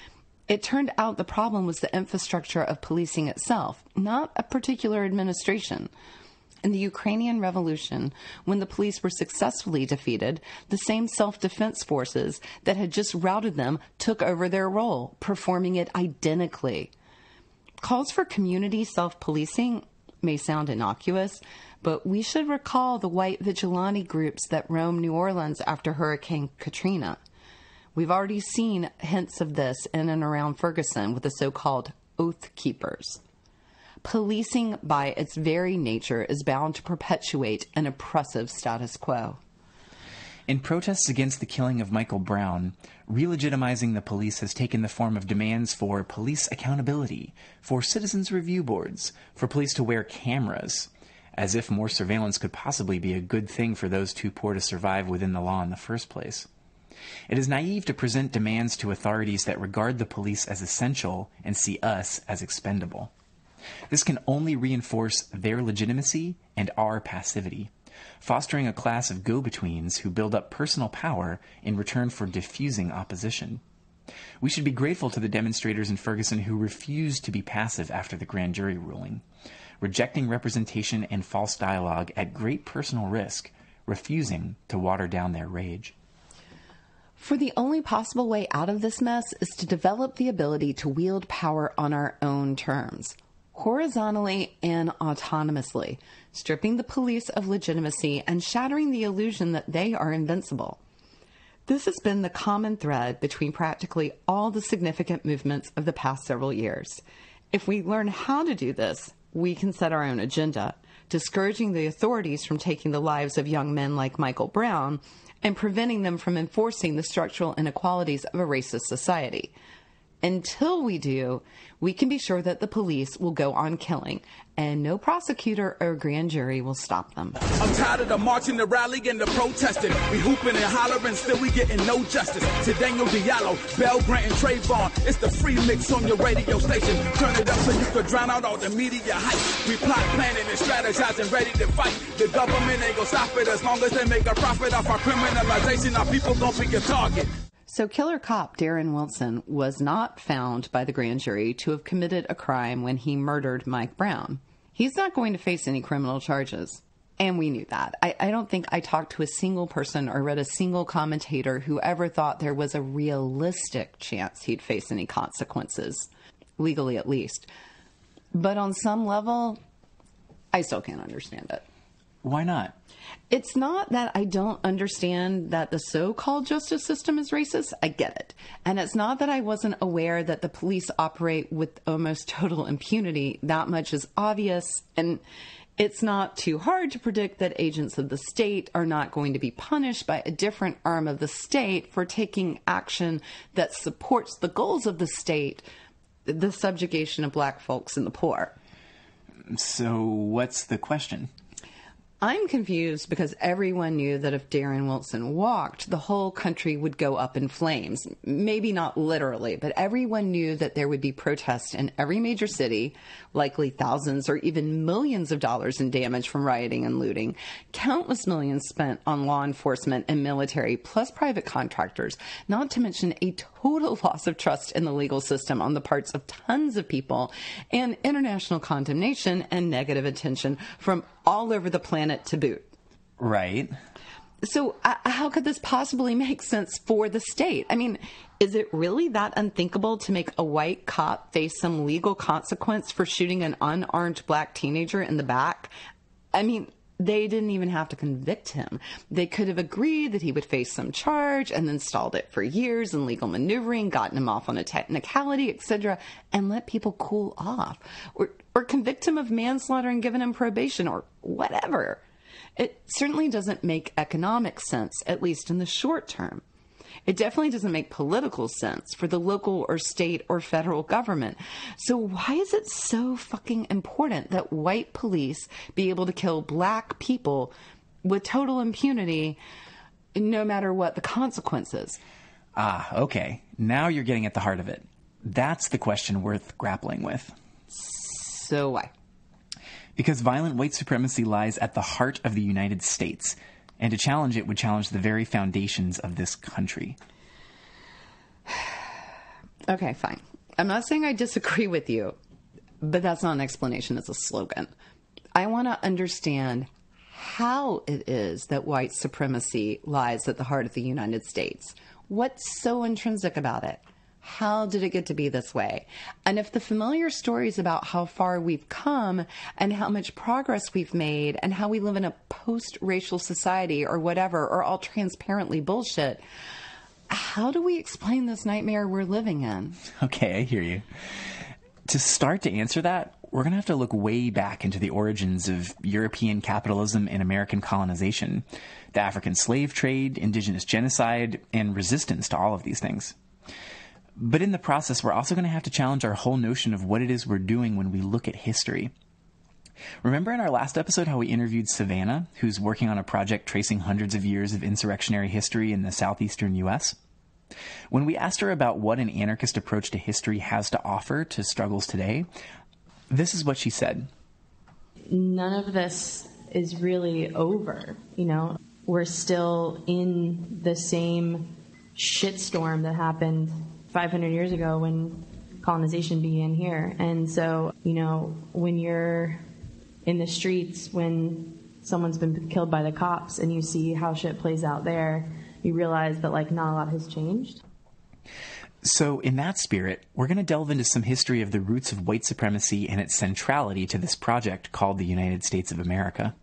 [SPEAKER 3] It turned out the problem was the infrastructure of policing itself, not a particular administration. In the Ukrainian Revolution, when the police were successfully defeated, the same self-defense forces that had just routed them took over their role, performing it identically. Calls for community self-policing may sound innocuous, but we should recall the white vigilante groups that roamed New Orleans after Hurricane Katrina. We've already seen hints of this in and around Ferguson with the so-called Oath Keepers. Policing by its very nature is bound to perpetuate an oppressive status quo.
[SPEAKER 2] In protests against the killing of Michael Brown, re-legitimizing the police has taken the form of demands for police accountability, for citizens' review boards, for police to wear cameras, as if more surveillance could possibly be a good thing for those too poor to survive within the law in the first place. It is naive to present demands to authorities that regard the police as essential and see us as expendable. This can only reinforce their legitimacy and our passivity, fostering a class of go-betweens who build up personal power in return for diffusing opposition. We should be grateful to the demonstrators in Ferguson who refused to be passive after the grand jury ruling, rejecting representation and false dialogue at great personal risk, refusing to water down their rage.
[SPEAKER 3] For the only possible way out of this mess is to develop the ability to wield power on our own terms, horizontally and autonomously, stripping the police of legitimacy and shattering the illusion that they are invincible. This has been the common thread between practically all the significant movements of the past several years. If we learn how to do this, we can set our own agenda, discouraging the authorities from taking the lives of young men like Michael Brown and preventing them from enforcing the structural inequalities of a racist society. Until we do, we can be sure that the police will go on killing, and no prosecutor or grand jury will stop them.
[SPEAKER 6] I'm tired of the marching, the rallying, and the protesting. We hooping and hollering, still we getting no justice. To Daniel Diallo, Bell Grant, and Trayvon, it's the free mix on your radio station. Turn it up so you could drown out all the media hype. We plot, planning, and strategizing, ready to fight. The government ain't gonna stop it as long as they make a profit off our criminalization. Our people gonna be a target.
[SPEAKER 3] So killer cop Darren Wilson was not found by the grand jury to have committed a crime when he murdered Mike Brown. He's not going to face any criminal charges. And we knew that. I don't think I talked to a single person or read a single commentator who ever thought there was a realistic chance he'd face any consequences, legally at least. But on some level, I still can't understand it.
[SPEAKER 2] Why not?
[SPEAKER 3] It's not that I don't understand that the so-called justice system is racist. I get it. And it's not that I wasn't aware that the police operate with almost total impunity. That much is obvious. And it's not too hard to predict that agents of the state are not going to be punished by a different arm of the state for taking action that supports the goals of the state, the subjugation of black folks and the poor.
[SPEAKER 2] So what's the question?
[SPEAKER 3] I'm confused because everyone knew that if Darren Wilson walked, the whole country would go up in flames. Maybe not literally, but everyone knew that there would be protests in every major city, likely thousands or even millions of dollars in damage from rioting and looting, countless millions spent on law enforcement and military, plus private contractors, not to mention a total loss of trust in the legal system on the parts of tons of people, and international condemnation and negative attention from all over the planet to boot.
[SPEAKER 2] Right.
[SPEAKER 3] So how could this possibly make sense for the state? I mean, is it really that unthinkable to make a white cop face some legal consequence for shooting an unarmed black teenager in the back? I mean, they didn't even have to convict him. They could have agreed that he would face some charge and then stalled it for years in legal maneuvering, gotten him off on a technicality, etc., and let people cool off. Or convict him of manslaughter and given him probation or whatever. It certainly doesn't make economic sense, at least in the short term. It definitely doesn't make political sense for the local or state or federal government. So why is it so fucking important that white police be able to kill black people with total impunity no matter what the consequences?
[SPEAKER 2] Ah, okay. Now you're getting at the heart of it. That's the question worth grappling with.
[SPEAKER 3] So why?
[SPEAKER 2] Because violent white supremacy lies at the heart of the United States, and to challenge it would challenge the very foundations of this country.
[SPEAKER 3] Okay, fine. I'm not saying I disagree with you, but that's not an explanation. It's a slogan. I want to understand how it is that white supremacy lies at the heart of the United States. What's so intrinsic about it? How did it get to be this way? And if the familiar stories about how far we've come and how much progress we've made and how we live in a post-racial society or whatever are all transparently bullshit, how do we explain this nightmare we're living in?
[SPEAKER 2] Okay, I hear you. To start to answer that, we're going to have to look way back into the origins of European capitalism and American colonization, the African slave trade, indigenous genocide, and resistance to all of these things. But in the process, we're also going to have to challenge our whole notion of what it is we're doing when we look at history. Remember in our last episode how we interviewed Savannah, who's working on a project tracing hundreds of years of insurrectionary history in the southeastern U.S.? When we asked her about what an anarchist approach to history has to offer to struggles today, this is what she said.
[SPEAKER 4] None of this is really over, you know. We're still in the same shitstorm that happened 500 years ago when colonization began here. And so, you know, when you're in the streets, when someone's been killed by the cops and you see how shit plays out there, you realize that, like, not a lot has changed.
[SPEAKER 2] So in that spirit, we're going to delve into some history of the roots of white supremacy and its centrality to this project called the United States of America.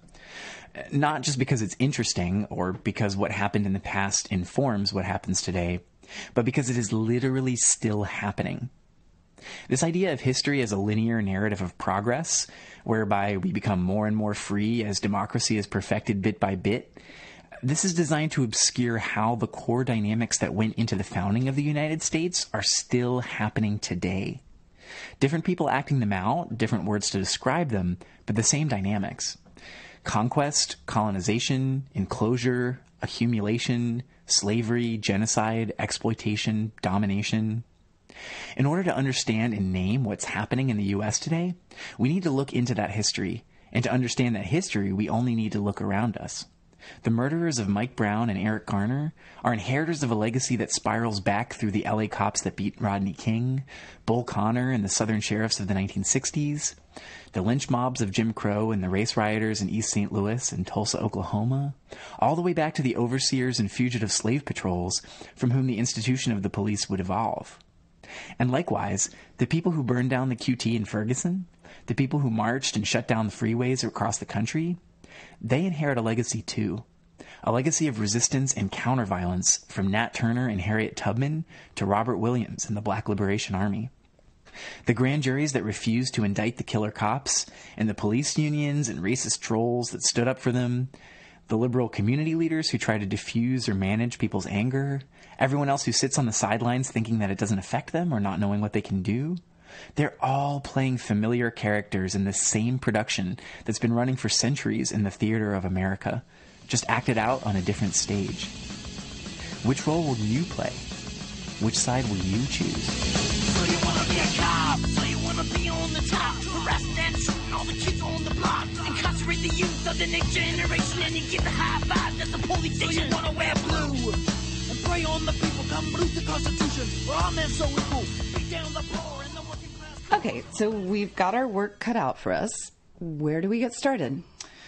[SPEAKER 2] Not just because it's interesting or because what happened in the past informs what happens today, but because it is literally still happening. This idea of history as a linear narrative of progress, whereby we become more and more free as democracy is perfected bit by bit, this is designed to obscure how the core dynamics that went into the founding of the United States are still happening today. Different people acting them out, different words to describe them, but the same dynamics. Conquest, colonization, enclosure, accumulation, slavery, genocide, exploitation, domination. In order to understand and name what's happening in the U.S. today, we need to look into that history. And to understand that history, we only need to look around us. The murderers of Mike Brown and Eric Garner are inheritors of a legacy that spirals back through the LA cops that beat Rodney King, Bull Connor and the Southern sheriffs of the 1960s, the lynch mobs of Jim Crow and the race rioters in East St. Louis and Tulsa, Oklahoma, all the way back to the overseers and fugitive slave patrols from whom the institution of the police would evolve. And likewise, the people who burned down the QT in Ferguson, the people who marched and shut down the freeways across the country, they inherit a legacy too. A legacy of resistance and counter-violence from Nat Turner and Harriet Tubman to Robert Williams and the Black Liberation Army. The grand juries that refused to indict the killer cops, and the police unions and racist trolls that stood up for them, the liberal community leaders who try to diffuse or manage people's anger, everyone else who sits on the sidelines thinking that it doesn't affect them or not knowing what they can do. They're all playing familiar characters in the same production that's been running for centuries in the theater of America, just acted out on a different stage. Which role will you play? Which side will you choose?
[SPEAKER 7] So you wanna be a cop? So you wanna be on the top? Harassing and shooting all the kids on the block. Incarcerate the youth of the next generation and you get the high five that the police station. So you wanna wear blue and prey on the people, come root the Constitution. We're all men so equal. Beat down the poor and the working class.
[SPEAKER 3] Okay, so we've got our work cut out for us. Where do we get started?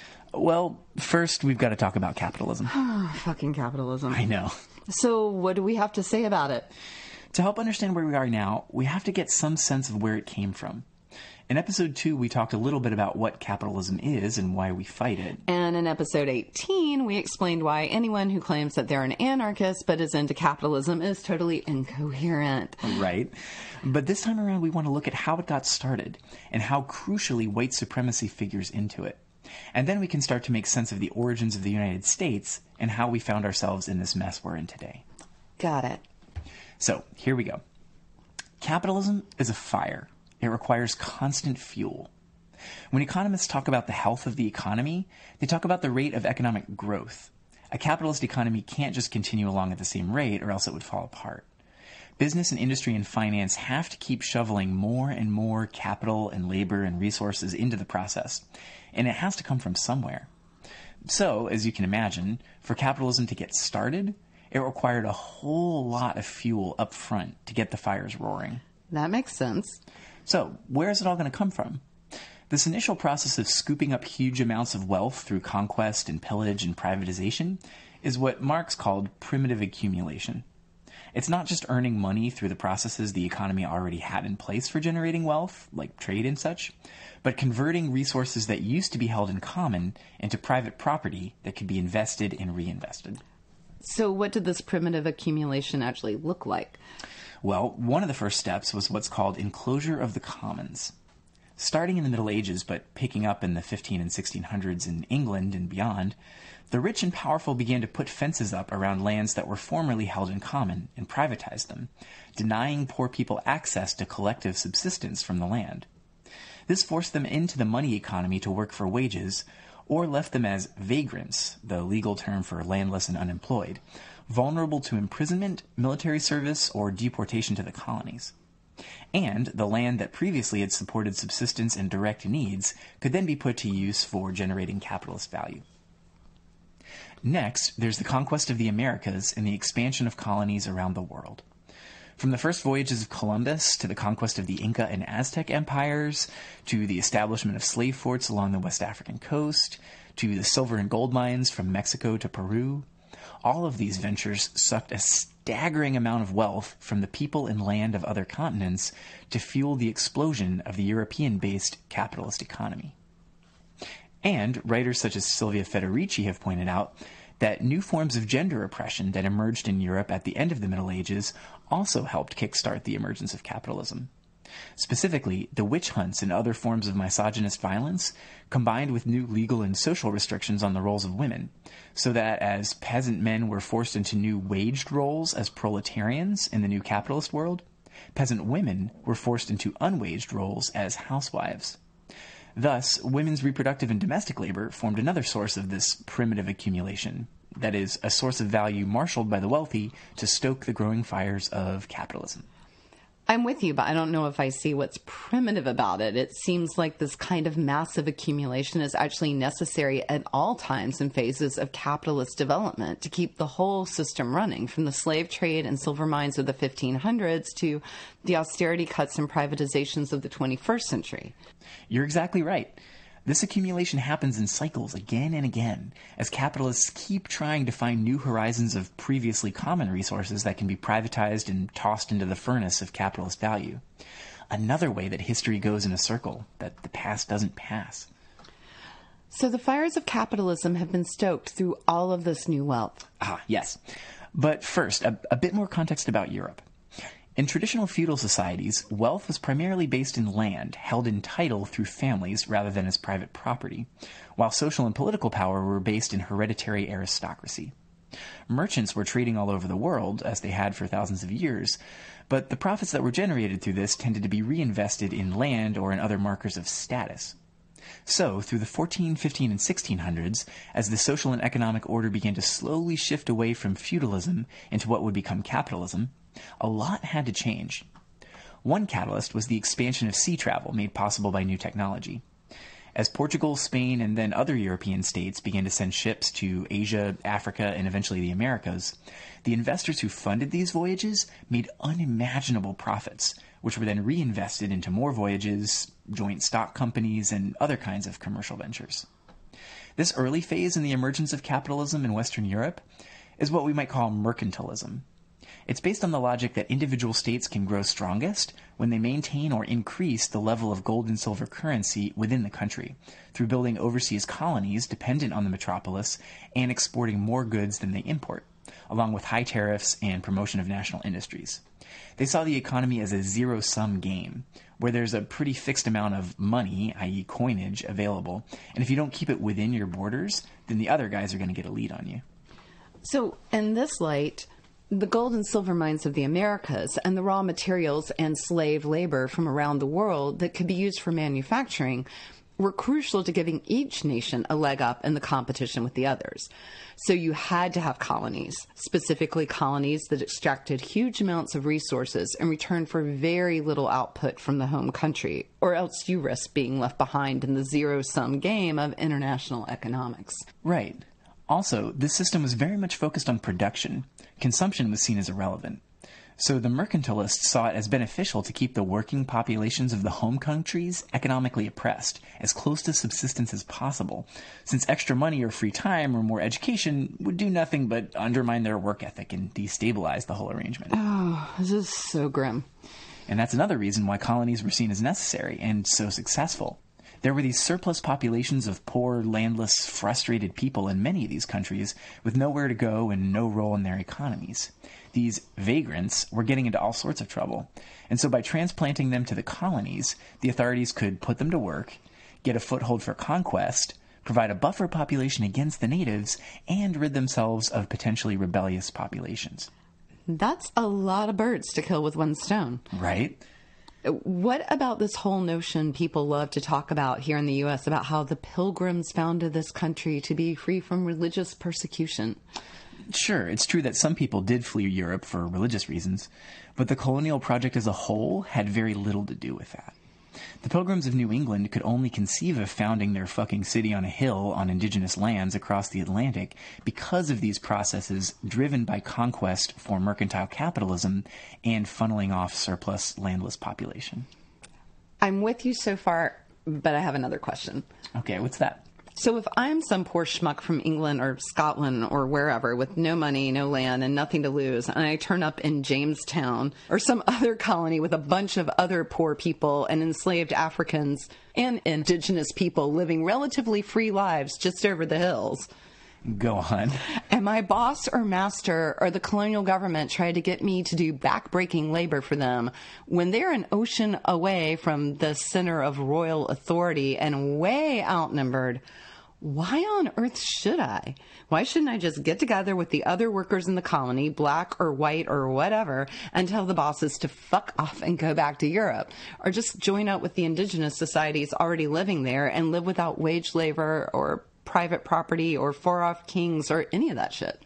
[SPEAKER 2] Well, first we've got to talk about capitalism.
[SPEAKER 3] Fucking capitalism.
[SPEAKER 2] I know.
[SPEAKER 3] So what do we have to say about it?
[SPEAKER 2] To help understand where we are now, we have to get some sense of where it came from. In episode 2, we talked a little bit about what capitalism is and why we fight it.
[SPEAKER 3] And in episode 18, we explained why anyone who claims that they're an anarchist but is into capitalism is totally incoherent.
[SPEAKER 2] Right. But this time around, we want to look at how it got started and how crucially white supremacy figures into it. And then we can start to make sense of the origins of the United States and how we found ourselves in this mess we're in today.
[SPEAKER 3] Got it.
[SPEAKER 2] So, here we go. Capitalism is a fire. It requires constant fuel. When economists talk about the health of the economy, they talk about the rate of economic growth. A capitalist economy can't just continue along at the same rate or else it would fall apart. Business and industry and finance have to keep shoveling more and more capital and labor and resources into the process, and it has to come from somewhere. So, as you can imagine, for capitalism to get started, it required a whole lot of fuel up front to get the fires roaring.
[SPEAKER 3] That makes sense.
[SPEAKER 2] So, where is it all going to come from? This initial process of scooping up huge amounts of wealth through conquest and pillage and privatization is what Marx called primitive accumulation. It's not just earning money through the processes the economy already had in place for generating wealth, like trade and such, but converting resources that used to be held in common into private property that could be invested and reinvested.
[SPEAKER 3] So what did this primitive accumulation actually look like?
[SPEAKER 2] Well, one of the first steps was what's called enclosure of the commons. Starting in the Middle Ages, but picking up in the 15 and 1600s in England and beyond, the rich and powerful began to put fences up around lands that were formerly held in common and privatize them, denying poor people access to collective subsistence from the land. This forced them into the money economy to work for wages, or left them as vagrants, the legal term for landless and unemployed, vulnerable to imprisonment, military service, or deportation to the colonies. And the land that previously had supported subsistence and direct needs could then be put to use for generating capitalist value. Next, there's the conquest of the Americas and the expansion of colonies around the world. From the first voyages of Columbus to the conquest of the Inca and Aztec empires, to the establishment of slave forts along the West African coast, to the silver and gold mines from Mexico to Peru, all of these ventures sucked a staggering amount of wealth from the people and land of other continents to fuel the explosion of the European-based capitalist economy. And writers such as Silvia Federici have pointed out that new forms of gender oppression that emerged in Europe at the end of the Middle Ages also helped kickstart the emergence of capitalism. Specifically, the witch hunts and other forms of misogynist violence combined with new legal and social restrictions on the roles of women, so that as peasant men were forced into new waged roles as proletarians in the new capitalist world, peasant women were forced into unwaged roles as housewives. Thus, women's reproductive and domestic labor formed another source of this primitive accumulation, that is, a source of value marshaled by the wealthy to stoke the growing fires of capitalism.
[SPEAKER 3] I'm with you, but I don't know if I see what's primitive about it. It seems like this kind of massive accumulation is actually necessary at all times and phases of capitalist development to keep the whole system running, from the slave trade and silver mines of the 1500s to the austerity cuts and privatizations of the 21st century.
[SPEAKER 2] You're exactly right. This accumulation happens in cycles again and again, as capitalists keep trying to find new horizons of previously common resources that can be privatized and tossed into the furnace of capitalist value. Another way that history goes in a circle, that the past doesn't pass.
[SPEAKER 3] So the fires of capitalism have been stoked through all of this new wealth.
[SPEAKER 2] Yes. But first, a bit more context about Europe. In traditional feudal societies, wealth was primarily based in land, held in title through families rather than as private property, while social and political power were based in hereditary aristocracy. Merchants were trading all over the world, as they had for thousands of years, but the profits that were generated through this tended to be reinvested in land or in other markers of status. So, through the 14, 15, and 1600s, as the social and economic order began to slowly shift away from feudalism into what would become capitalism, a lot had to change. One catalyst was the expansion of sea travel made possible by new technology. As Portugal, Spain, and then other European states began to send ships to Asia, Africa, and eventually the Americas, the investors who funded these voyages made unimaginable profits, which were then reinvested into more voyages, joint stock companies, and other kinds of commercial ventures. This early phase in the emergence of capitalism in Western Europe is what we might call mercantilism. It's based on the logic that individual states can grow strongest when they maintain or increase the level of gold and silver currency within the country, through building overseas colonies dependent on the metropolis and exporting more goods than they import, along with high tariffs and promotion of national industries. They saw the economy as a zero-sum game, where there's a pretty fixed amount of money, i.e. coinage, available, and if you don't keep it within your borders, then the other guys are going to get a lead on you.
[SPEAKER 3] So, in this light, the gold and silver mines of the Americas and the raw materials and slave labor from around the world that could be used for manufacturing were crucial to giving each nation a leg up in the competition with the others. So you had to have colonies, specifically colonies that extracted huge amounts of resources in return for very little output from the home country, or else you risk being left behind in the zero-sum game of international economics.
[SPEAKER 2] Right. Also, this system was very much focused on production. Consumption was seen as irrelevant. So the mercantilists saw it as beneficial to keep the working populations of the home countries economically oppressed, as close to subsistence as possible, since extra money or free time or more education would do nothing but undermine their work ethic and destabilize the whole arrangement.
[SPEAKER 3] Oh, this is so grim.
[SPEAKER 2] And that's another reason why colonies were seen as necessary and so successful. There were these surplus populations of poor, landless, frustrated people in many of these countries with nowhere to go and no role in their economies. These vagrants were getting into all sorts of trouble. And so by transplanting them to the colonies, the authorities could put them to work, get a foothold for conquest, provide a buffer population against the natives, and rid themselves of potentially rebellious populations.
[SPEAKER 3] That's a lot of birds to kill with one stone.
[SPEAKER 2] Right?
[SPEAKER 3] What about this whole notion people love to talk about here in the U.S. about how the Pilgrims founded this country to be free from religious persecution?
[SPEAKER 2] Sure, it's true that some people did flee Europe for religious reasons, but the colonial project as a whole had very little to do with that. The Pilgrims of New England could only conceive of founding their fucking city on a hill on indigenous lands across the Atlantic because of these processes driven by conquest for mercantile capitalism and funneling off surplus landless population.
[SPEAKER 3] I'm with you so far, but I have another question.
[SPEAKER 2] Okay, what's that?
[SPEAKER 3] So if I'm some poor schmuck from England or Scotland or wherever with no money, no land, and nothing to lose, and I turn up in Jamestown or some other colony with a bunch of other poor people and enslaved Africans and indigenous people living relatively free lives just over the hills,
[SPEAKER 2] Go on.
[SPEAKER 3] and my boss or master or the colonial government tried to get me to do backbreaking labor for them when they're an ocean away from the center of royal authority and way outnumbered, why on earth should I? Why shouldn't I just get together with the other workers in the colony, black or white or whatever, and tell the bosses to fuck off and go back to Europe? Or just join up with the indigenous societies already living there and live without wage labor or private property or far-off kings or any of that shit?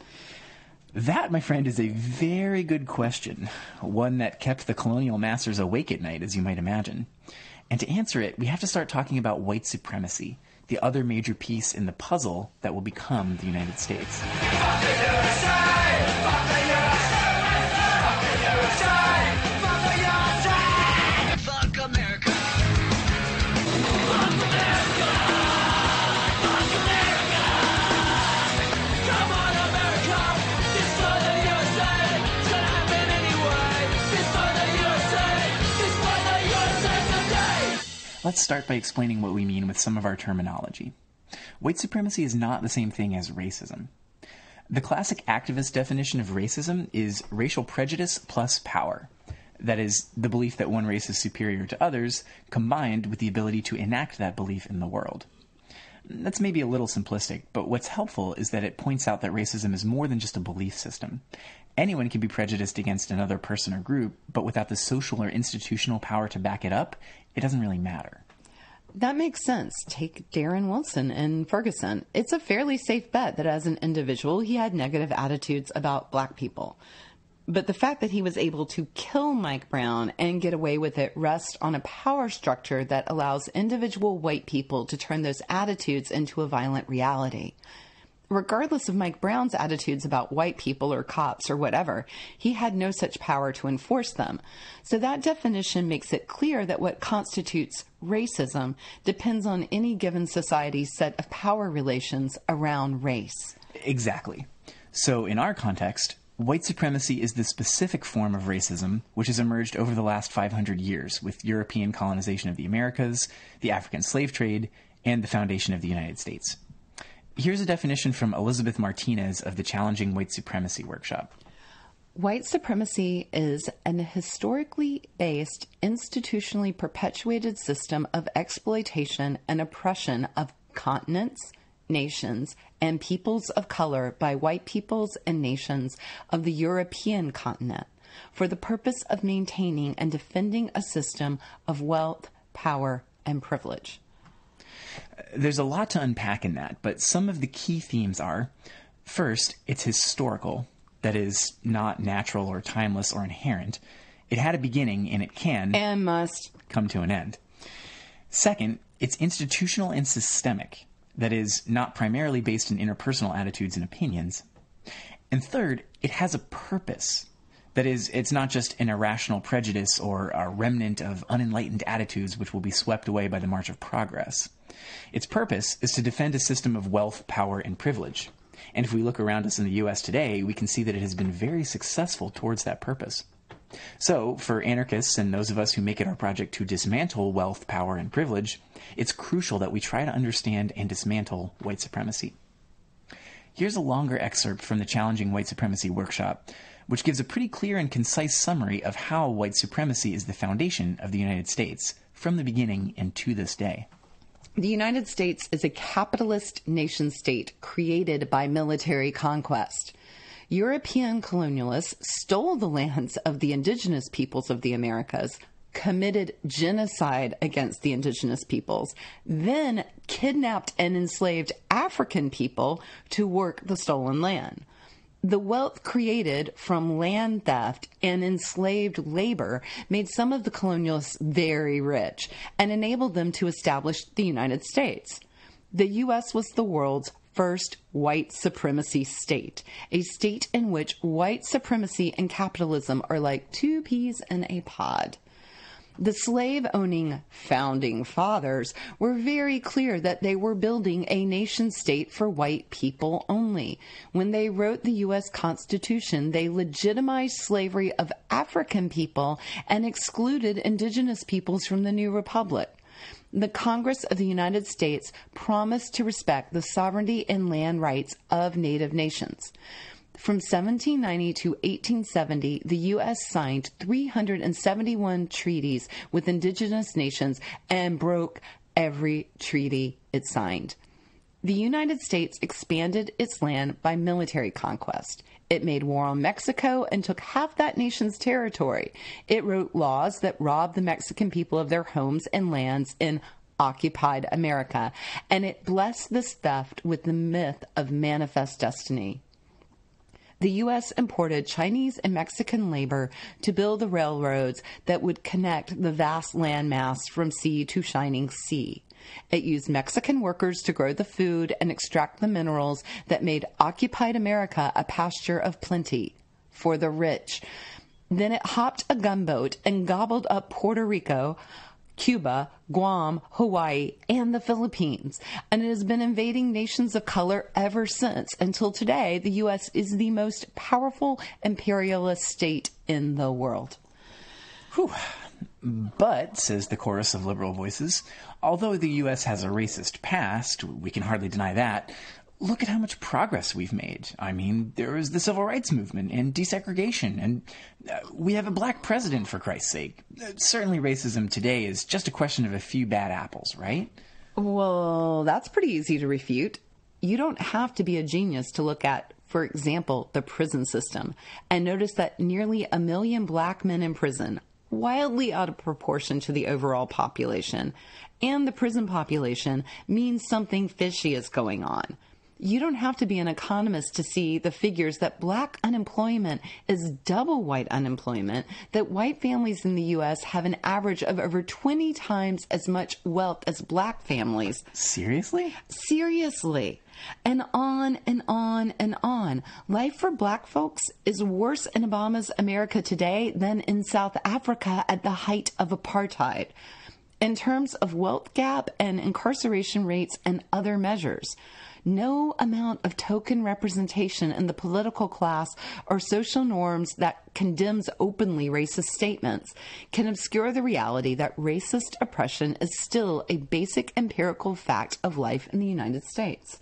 [SPEAKER 2] That, my friend, is a very good question. One that kept the colonial masters awake at night, as you might imagine. And to answer it, we have to start talking about white supremacy, the other major piece in the puzzle that will become the United States. Let's start by explaining what we mean with some of our terminology. White supremacy is not the same thing as racism. The classic activist definition of racism is racial prejudice plus power. That is, the belief that one race is superior to others, combined with the ability to enact that belief in the world. That's maybe a little simplistic, but what's helpful is that it points out that racism is more than just a belief system. Anyone can be prejudiced against another person or group, but without the social or institutional power to back it up, it doesn't really matter.
[SPEAKER 3] That makes sense. Take Darren Wilson in Ferguson. It's a fairly safe bet that as an individual, he had negative attitudes about black people. But the fact that he was able to kill Mike Brown and get away with it rests on a power structure that allows individual white people to turn those attitudes into a violent reality. Regardless of Mike Brown's attitudes about white people or cops or whatever, he had no such power to enforce them. So that definition makes it clear that what constitutes racism depends on any given society's set of power relations around race.
[SPEAKER 2] Exactly. So in our context, white supremacy is the specific form of racism which has emerged over the last 500 years with European colonization of the Americas, the African slave trade, and the foundation of the United States. Here's a definition from Elizabeth Martinez of the Challenging White Supremacy Workshop.
[SPEAKER 3] White supremacy is an historically based, institutionally perpetuated system of exploitation and oppression of continents, nations, and peoples of color by white peoples and nations of the European continent for the purpose of maintaining and defending a system of wealth, power, and privilege.
[SPEAKER 2] There's a lot to unpack in that, but some of the key themes are, first, it's historical, that is, not natural or timeless or inherent. It had a beginning, and it can
[SPEAKER 3] and must
[SPEAKER 2] come to an end. Second, it's institutional and systemic, that is, not primarily based in interpersonal attitudes and opinions. And third, it has a purpose. That is, it's not just an irrational prejudice or a remnant of unenlightened attitudes which will be swept away by the march of progress. Its purpose is to defend a system of wealth, power, and privilege. And if we look around us in the U.S. today, we can see that it has been very successful towards that purpose. So, for anarchists and those of us who make it our project to dismantle wealth, power, and privilege, it's crucial that we try to understand and dismantle white supremacy. Here's a longer excerpt from the Challenging White Supremacy workshop, which gives a pretty clear and concise summary of how white supremacy is the foundation of the United States, from the beginning and to this day.
[SPEAKER 3] The United States is a capitalist nation-state created by military conquest. European colonialists stole the lands of the indigenous peoples of the Americas, committed genocide against the indigenous peoples, then kidnapped and enslaved African people to work the stolen land. The wealth created from land theft and enslaved labor made some of the colonialists very rich and enabled them to establish the United States. The U.S. was the world's first white supremacy state, a state in which white supremacy and capitalism are like two peas in a pod. The slave-owning founding fathers were very clear that they were building a nation-state for white people only. When they wrote the U.S. Constitution, they legitimized slavery of African people and excluded indigenous peoples from the new republic. The Congress of the United States promised to respect the sovereignty and land rights of native nations. From 1790 to 1870, the U.S. signed 371 treaties with indigenous nations and broke every treaty it signed. The United States expanded its land by military conquest. It made war on Mexico and took half that nation's territory. It wrote laws that robbed the Mexican people of their homes and lands in occupied America, and it blessed this theft with the myth of manifest destiny. The U.S. imported Chinese and Mexican labor to build the railroads that would connect the vast landmass from sea to shining sea. It used Mexican workers to grow the food and extract the minerals that made occupied America a pasture of plenty for the rich. Then it hopped a gunboat and gobbled up Puerto Rico, Cuba, Guam, Hawaii, and the Philippines, and it has been invading nations of color ever since. Until today, the U.S. is the most powerful imperialist state in the world.
[SPEAKER 2] Whew. But, says the chorus of liberal voices, although the U.S. has a racist past, we can hardly deny that, look at how much progress we've made. I mean, there was the civil rights movement and desegregation, and we have a black president, for Christ's sake. Certainly racism today is just a question of a few bad apples, right?
[SPEAKER 3] Well, that's pretty easy to refute. You don't have to be a genius to look at, for example, the prison system, and notice that nearly 1 million black men in prison, wildly out of proportion to the overall population, and the prison population means something fishy is going on. You don't have to be an economist to see the figures that black unemployment is double white unemployment, that white families in the U.S. have an average of over 20 times as much wealth as black families.
[SPEAKER 2] Seriously?
[SPEAKER 3] Seriously. And on and on and on. Life for black folks is worse in Obama's America today than in South Africa at the height of apartheid, in terms of wealth gap and incarceration rates and other measures. No amount of token representation in the political class or social norms that condemns openly racist statements can obscure the reality that racist oppression is still a basic empirical fact of life in the United States.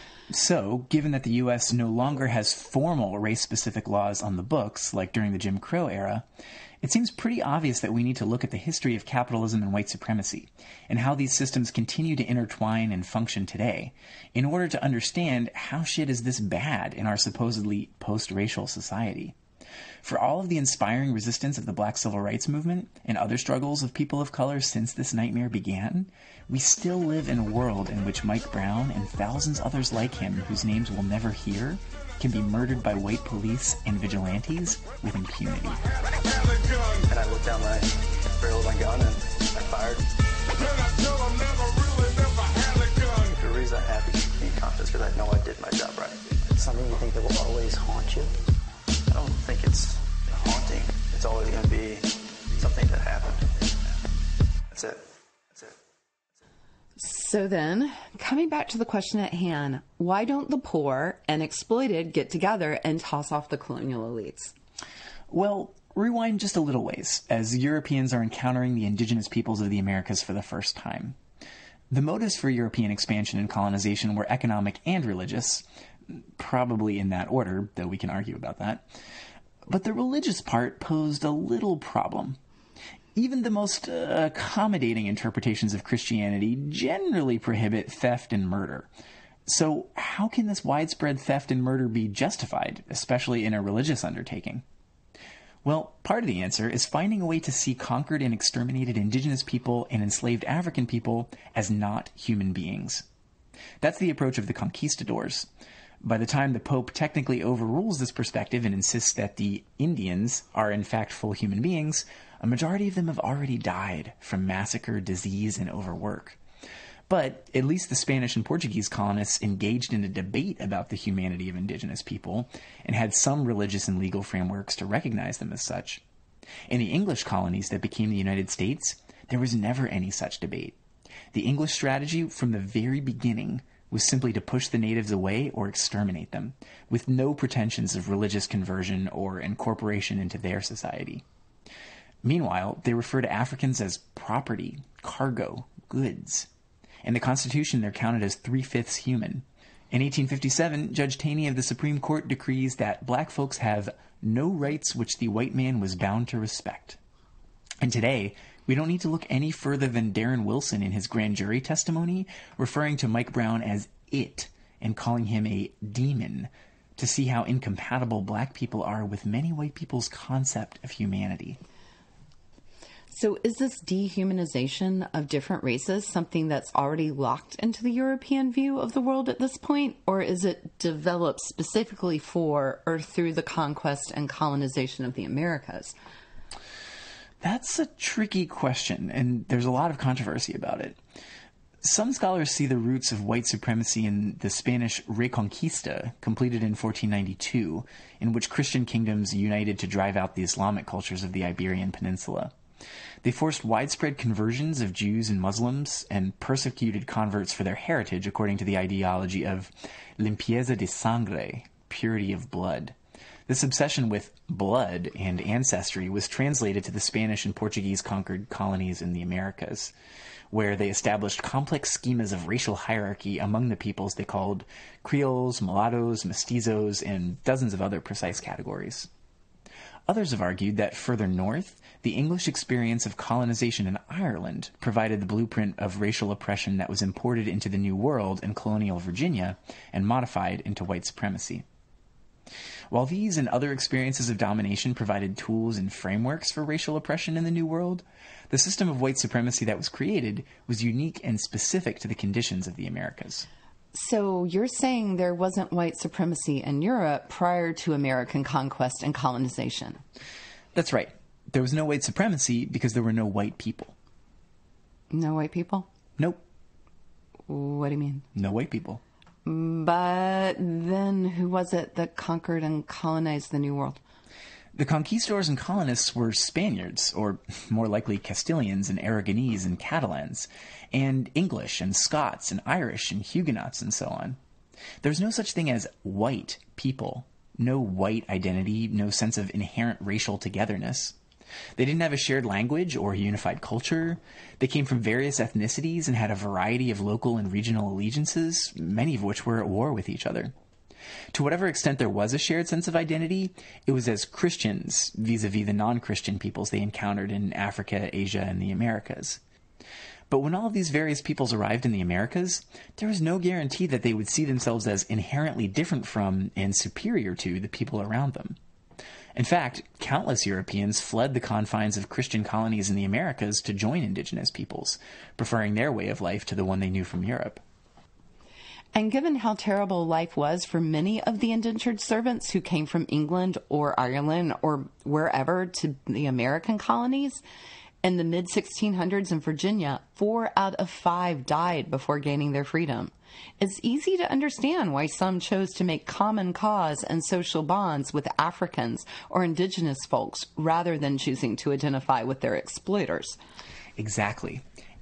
[SPEAKER 2] So, given that the U.S. no longer has formal race-specific laws on the books, like during the Jim Crow era, it seems pretty obvious that we need to look at the history of capitalism and white supremacy, and how these systems continue to intertwine and function today, in order to understand how shit is this bad in our supposedly post-racial society. For all of the inspiring resistance of the Black Civil Rights Movement and other struggles of people of color since this nightmare began, we still live in a world in which Mike Brown and thousands others like him whose names we'll never hear can be murdered by white police and vigilantes with impunity.
[SPEAKER 5] And I looked down my barrel of my gun and I fired. The reason I'm happy being conscious because I know I did my job right.
[SPEAKER 8] It's something you think that will always haunt you?
[SPEAKER 5] I don't think it's haunting.
[SPEAKER 3] So then, coming back to the question at hand, why don't the poor and exploited get together and toss off the colonial elites?
[SPEAKER 2] Well, rewind just a little ways, as Europeans are encountering the indigenous peoples of the Americas for the first time. The motives for European expansion and colonization were economic and religious, probably in that order, though we can argue about that. But the religious part posed a little problem. Even the most accommodating interpretations of Christianity generally prohibit theft and murder. So how can this widespread theft and murder be justified, especially in a religious undertaking? Well, part of the answer is finding a way to see conquered and exterminated indigenous people and enslaved African people as not human beings. That's the approach of the conquistadors. By the time the Pope technically overrules this perspective and insists that the Indians are in fact full human beings, a majority of them have already died from massacre, disease, and overwork. But at least the Spanish and Portuguese colonists engaged in a debate about the humanity of indigenous people and had some religious and legal frameworks to recognize them as such. In the English colonies that became the United States, there was never any such debate. The English strategy from the very beginning was simply to push the natives away or exterminate them, with no pretensions of religious conversion or incorporation into their society. Meanwhile, they refer to Africans as property, cargo, goods. In the Constitution, they're counted as 3/5 human. In 1857, Judge Taney of the Supreme Court decrees that black folks have no rights which the white man was bound to respect. And today, we don't need to look any further than Darren Wilson in his grand jury testimony, referring to Mike Brown as it and calling him a demon, to see how incompatible black people are with many white people's concept of humanity.
[SPEAKER 3] So is this dehumanization of different races something that's already locked into the European view of the world at this point, or is it developed specifically for or through the conquest and colonization of the Americas?
[SPEAKER 2] That's a tricky question, and there's a lot of controversy about it. Some scholars see the roots of white supremacy in the Spanish Reconquista, completed in 1492, in which Christian kingdoms united to drive out the Islamic cultures of the Iberian Peninsula. They forced widespread conversions of Jews and Muslims and persecuted converts for their heritage according to the ideology of limpieza de sangre, purity of blood. This obsession with blood and ancestry was translated to the Spanish and Portuguese conquered colonies in the Americas, where they established complex schemas of racial hierarchy among the peoples they called Creoles, mulattoes, mestizos, and dozens of other precise categories. Others have argued that further north, the English experience of colonization in Ireland provided the blueprint of racial oppression that was imported into the New World in colonial Virginia and modified into white supremacy. While these and other experiences of domination provided tools and frameworks for racial oppression in the New World, the system of white supremacy that was created was unique and specific to the conditions of the Americas.
[SPEAKER 3] So you're saying there wasn't white supremacy in Europe prior to American conquest and colonization?
[SPEAKER 2] That's right. There was no white supremacy because there were no white people.
[SPEAKER 3] No white people?
[SPEAKER 2] Nope.
[SPEAKER 3] What do you mean?
[SPEAKER 2] No white people.
[SPEAKER 3] But then who was it that conquered and colonized the New World?
[SPEAKER 2] The conquistadors and colonists were Spaniards, or more likely Castilians and Aragonese and Catalans, and English and Scots and Irish and Huguenots and so on. There's no such thing as white people, no white identity, no sense of inherent racial togetherness. They didn't have a shared language or a unified culture. They came from various ethnicities and had a variety of local and regional allegiances, many of which were at war with each other. To whatever extent there was a shared sense of identity, it was as Christians vis-a-vis the non-Christian peoples they encountered in Africa, Asia, and the Americas. But when all of these various peoples arrived in the Americas, there was no guarantee that they would see themselves as inherently different from and superior to the people around them. In fact, countless Europeans fled the confines of Christian colonies in the Americas to join indigenous peoples, preferring their way of life to the one they knew from Europe.
[SPEAKER 3] And given how terrible life was for many of the indentured servants who came from England or Ireland or wherever to the American colonies, in the mid-1600s in Virginia, 4 out of 5 died before gaining their freedom. It's easy to understand why some chose to make common cause and social bonds with Africans or indigenous folks rather than choosing to identify with their exploiters.
[SPEAKER 2] Exactly.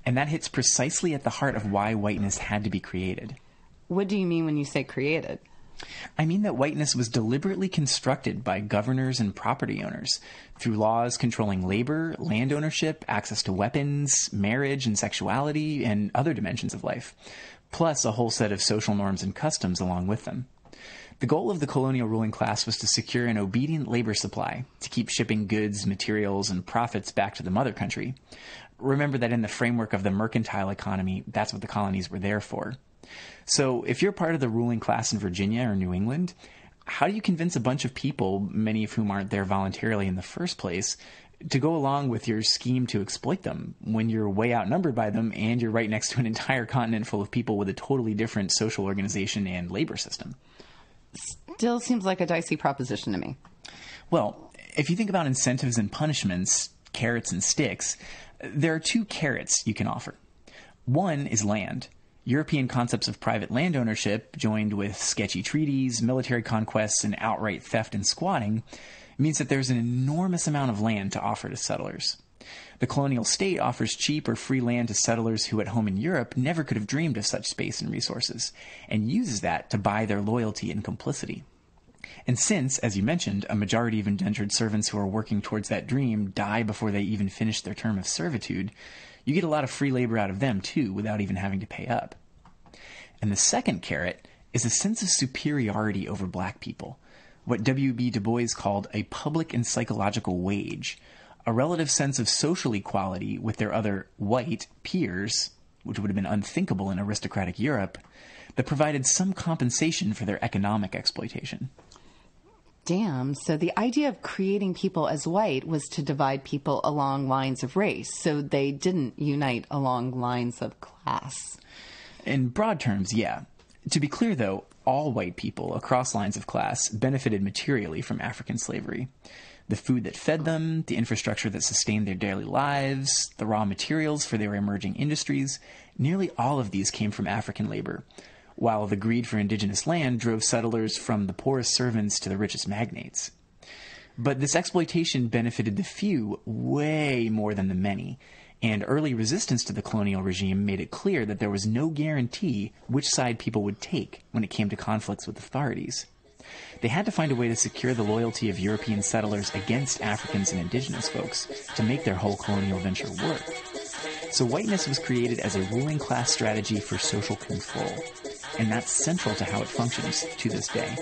[SPEAKER 2] And that hits precisely at the heart of why whiteness had to be created.
[SPEAKER 3] What do you mean when you say created?
[SPEAKER 2] I mean that whiteness was deliberately constructed by governors and property owners through laws controlling labor, land ownership, access to weapons, marriage and sexuality, and other dimensions of life, plus a whole set of social norms and customs along with them. The goal of the colonial ruling class was to secure an obedient labor supply to keep shipping goods, materials, and profits back to the mother country. Remember that in the framework of the mercantile economy, that's what the colonies were there for. So if you're part of the ruling class in Virginia or New England, how do you convince a bunch of people, many of whom aren't there voluntarily in the first place, to go along with your scheme to exploit them when you're way outnumbered by them and you're right next to an entire continent full of people with a totally different social organization and labor system?
[SPEAKER 3] Still seems like a dicey proposition to me.
[SPEAKER 2] Well, if you think about incentives and punishments, carrots and sticks, there are two carrots you can offer. One is land. European concepts of private land ownership, joined with sketchy treaties, military conquests, and outright theft and squatting, means that there's an enormous amount of land to offer to settlers. The colonial state offers cheap or free land to settlers who at home in Europe never could have dreamed of such space and resources, and uses that to buy their loyalty and complicity. And since, as you mentioned, a majority of indentured servants who are working towards that dream die before they even finish their term of servitude, you get a lot of free labor out of them, too, without even having to pay up. And the second carrot is a sense of superiority over black people, what W.B. Du Bois called a public and psychological wage, a relative sense of social equality with their other white peers, which would have been unthinkable in aristocratic Europe, that provided some compensation for their economic exploitation.
[SPEAKER 3] Damn, so the idea of creating people as white was to divide people along lines of race, so they didn't unite along lines of class.
[SPEAKER 2] In broad terms, yeah. To be clear, though, all white people across lines of class benefited materially from African slavery. The food that fed them, the infrastructure that sustained their daily lives, the raw materials for their emerging industries, nearly all of these came from African labor, while the greed for indigenous land drove settlers from the poorest servants to the richest magnates. But this exploitation benefited the few way more than the many, and early resistance to the colonial regime made it clear that there was no guarantee which side people would take when it came to conflicts with authorities. They had to find a way to secure the loyalty of European settlers against Africans and indigenous folks to make their whole colonial venture work. So whiteness was created as a ruling class strategy for social control, and that's central to how it functions to this day.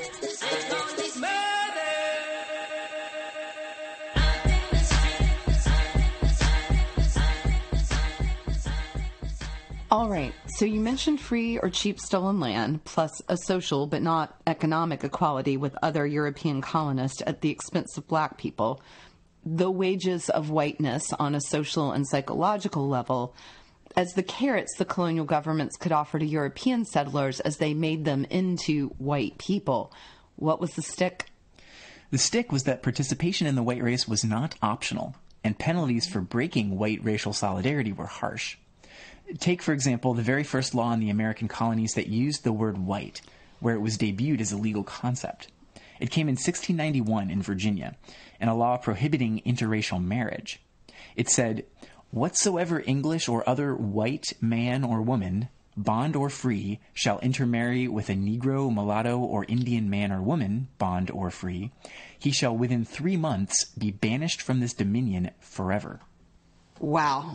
[SPEAKER 3] All right, so you mentioned free or cheap stolen land, plus a social but not economic equality with other European colonists at the expense of black people, the wages of whiteness on a social and psychological level, as the carrots the colonial governments could offer to European settlers as they made them into white people. What was the stick?
[SPEAKER 2] The stick was that participation in the white race was not optional, and penalties for breaking white racial solidarity were harsh. Take, for example, the very first law in the American colonies that used the word white, where it was debuted as a legal concept. It came in 1691 in Virginia, and a law prohibiting interracial marriage. It said, "Whatsoever English or other white man or woman, bond or free, shall intermarry with a Negro, mulatto, or Indian man or woman, bond or free, he shall within 3 months be banished from this dominion forever."
[SPEAKER 3] Wow.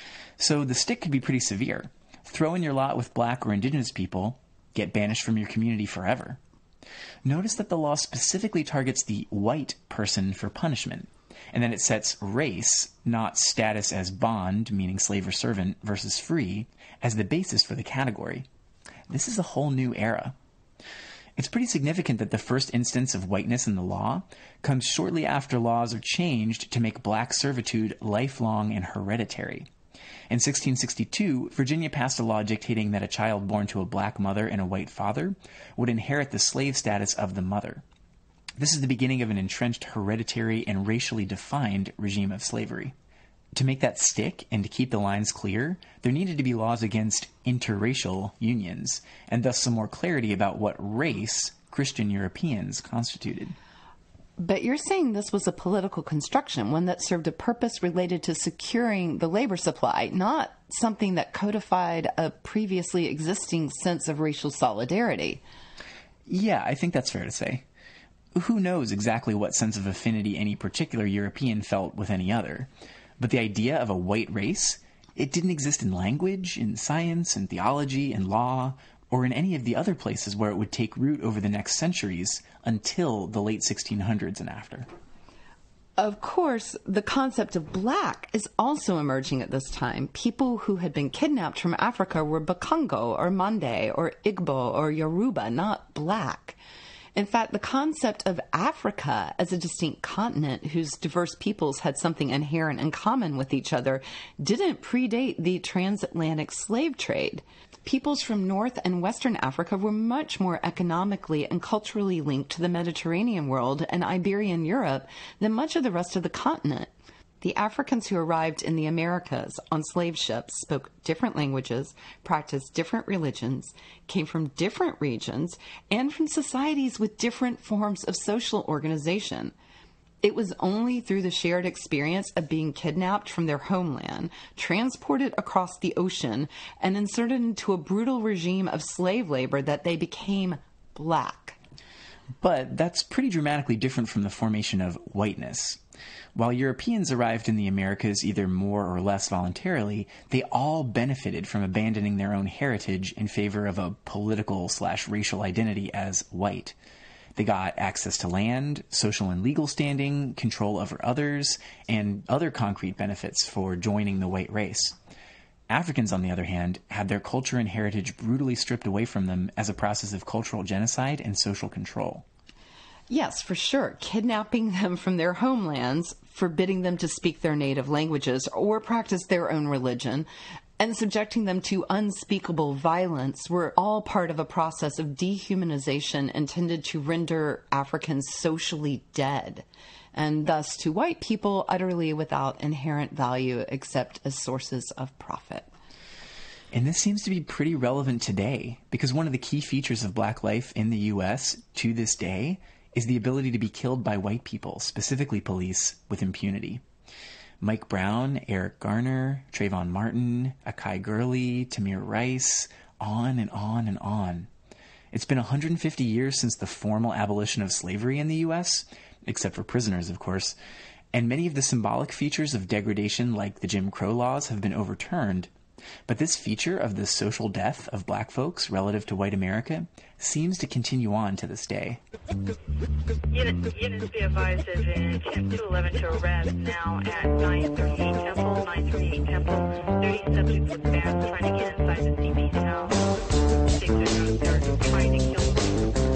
[SPEAKER 2] So the stick could be pretty severe. Throw in your lot with black or indigenous people, get banished from your community forever. Notice that the law specifically targets the white person for punishment, and then it sets race, not status as bond, meaning slave or servant, versus free, as the basis for the category. This is a whole new era. It's pretty significant that the first instance of whiteness in the law comes shortly after laws are changed to make black servitude lifelong and hereditary. In 1662, Virginia passed a law dictating that a child born to a black mother and a white father would inherit the slave status of the mother. This is the beginning of an entrenched hereditary and racially defined regime of slavery. To make that stick and to keep the lines clear, there needed to be laws against interracial unions, and thus some more clarity about what race Christian Europeans constituted.
[SPEAKER 3] But you're saying this was a political construction, one that served a purpose related to securing the labor supply, not something that codified a previously existing sense of racial solidarity.
[SPEAKER 2] Yeah, I think that's fair to say. Who knows exactly what sense of affinity any particular European felt with any other? But the idea of a white race, it didn't exist in language, in science, in theology, in law, or in any of the other places where it would take root over the next centuries until the late 1600s and after.
[SPEAKER 3] Of course, the concept of black is also emerging at this time. People who had been kidnapped from Africa were Bakongo or Mande or Igbo or Yoruba, not black. In fact, the concept of Africa as a distinct continent whose diverse peoples had something inherent in common with each other didn't predate the transatlantic slave trade. Peoples from North and Western Africa were much more economically and culturally linked to the Mediterranean world and Iberian Europe than much of the rest of the continent. The Africans who arrived in the Americas on slave ships spoke different languages, practiced different religions, came from different regions, and from societies with different forms of social organization. It was only through the shared experience of being kidnapped from their homeland, transported across the ocean, and inserted into a brutal regime of slave labor that they became black.
[SPEAKER 2] But that's pretty dramatically different from the formation of whiteness. While Europeans arrived in the Americas either more or less voluntarily, they all benefited from abandoning their own heritage in favor of a political/racial identity as white. They got access to land, social and legal standing, control over others, and other concrete benefits for joining the white race. Africans, on the other hand, had their culture and heritage brutally stripped away from them as a process of cultural genocide and social control.
[SPEAKER 3] Yes, for sure. Kidnapping them from their homelands, forbidding them to speak their native languages or practice their own religion, and subjecting them to unspeakable violence were all part of a process of dehumanization intended to render Africans socially dead, and thus to white people utterly without inherent value except as sources of profit.
[SPEAKER 2] And this seems to be pretty relevant today, because one of the key features of black life in the U.S. to this day is the ability to be killed by white people, specifically police, with impunity. Mike Brown, Eric Garner, Trayvon Martin, Akai Gurley, Tamir Rice, on and on and on. It's been 150 years since the formal abolition of slavery in the U.S., except for prisoners, of course, and many of the symbolic features of degradation like the Jim Crow laws have been overturned. But this feature of the social death of black folks relative to white America seems to continue on to this day.
[SPEAKER 8] Units be advised there's been attempt 211 to arrest now at 938 Temple. 30 subjects with bands trying to get inside the CB's house. They're trying to kill them.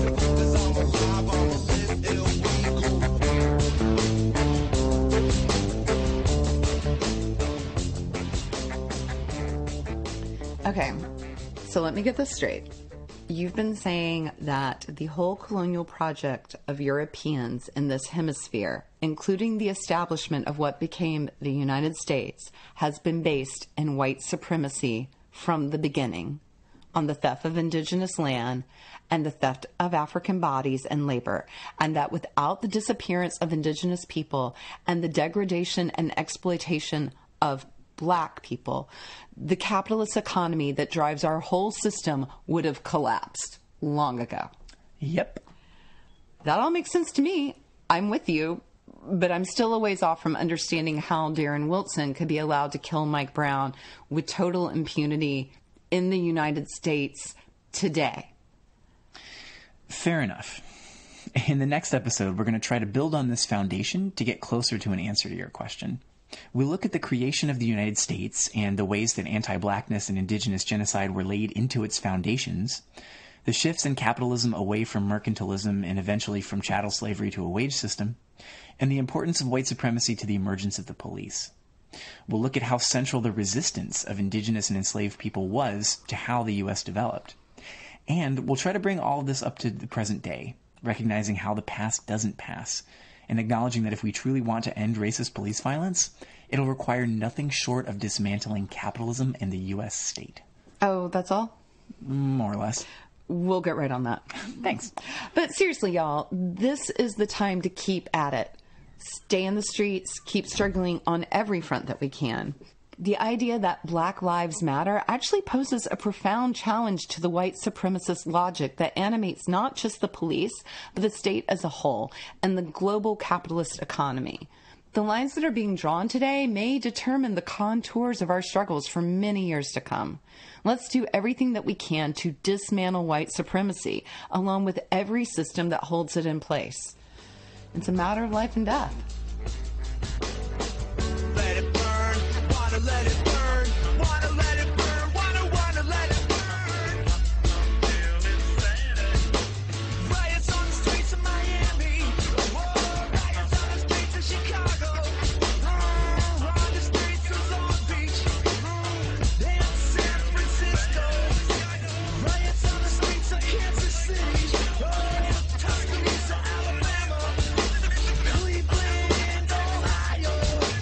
[SPEAKER 3] Okay, so let me get this straight. You've been saying that the whole colonial project of Europeans in this hemisphere, including the establishment of what became the United States, has been based in white supremacy from the beginning, on the theft of indigenous land and the theft of African bodies and labor, and that without the disappearance of indigenous people and the degradation and exploitation of black people, the capitalist economy that drives our whole system would have collapsed long ago.
[SPEAKER 2] Yep.
[SPEAKER 3] That all makes sense to me. I'm with you, but I'm still a ways off from understanding how Darren Wilson could be allowed to kill Mike Brown with total impunity in the United States today.
[SPEAKER 2] Fair enough. In the next episode, we're going to try to build on this foundation to get closer to an answer to your question. We look at the creation of the United States and the ways that anti-blackness and indigenous genocide were laid into its foundations, the shifts in capitalism away from mercantilism and eventually from chattel slavery to a wage system, and the importance of white supremacy to the emergence of the police. We'll look at how central the resistance of indigenous and enslaved people was to how the U.S. developed. And we'll try to bring all of this up to the present day, recognizing how the past doesn't pass, and acknowledging that if we truly want to end racist police violence, it'll require nothing short of dismantling capitalism and the U.S. state.
[SPEAKER 3] Oh, that's all?
[SPEAKER 2] More or less.
[SPEAKER 3] We'll get right on that.
[SPEAKER 2] Thanks.
[SPEAKER 3] But seriously, y'all, this is the time to keep at it. Stay in the streets, keep struggling on every front that we can. The idea that Black Lives Matter actually poses a profound challenge to the white supremacist logic that animates not just the police, but the state as a whole and the global capitalist economy. The lines that are being drawn today may determine the contours of our struggles for many years to come. Let's do everything that we can to dismantle white supremacy, along with every system that holds it in place. It's a matter of life and death.
[SPEAKER 1] Let it burn, wanna let it burn, wanna let it burn, wanna let it burn. Riots on the streets of Miami, whoa, riots on the streets of Chicago, on the streets of Long Beach, and San Francisco, riots on the streets of Kansas City, Tuscaloosa, Alabama, Cleveland, Ohio,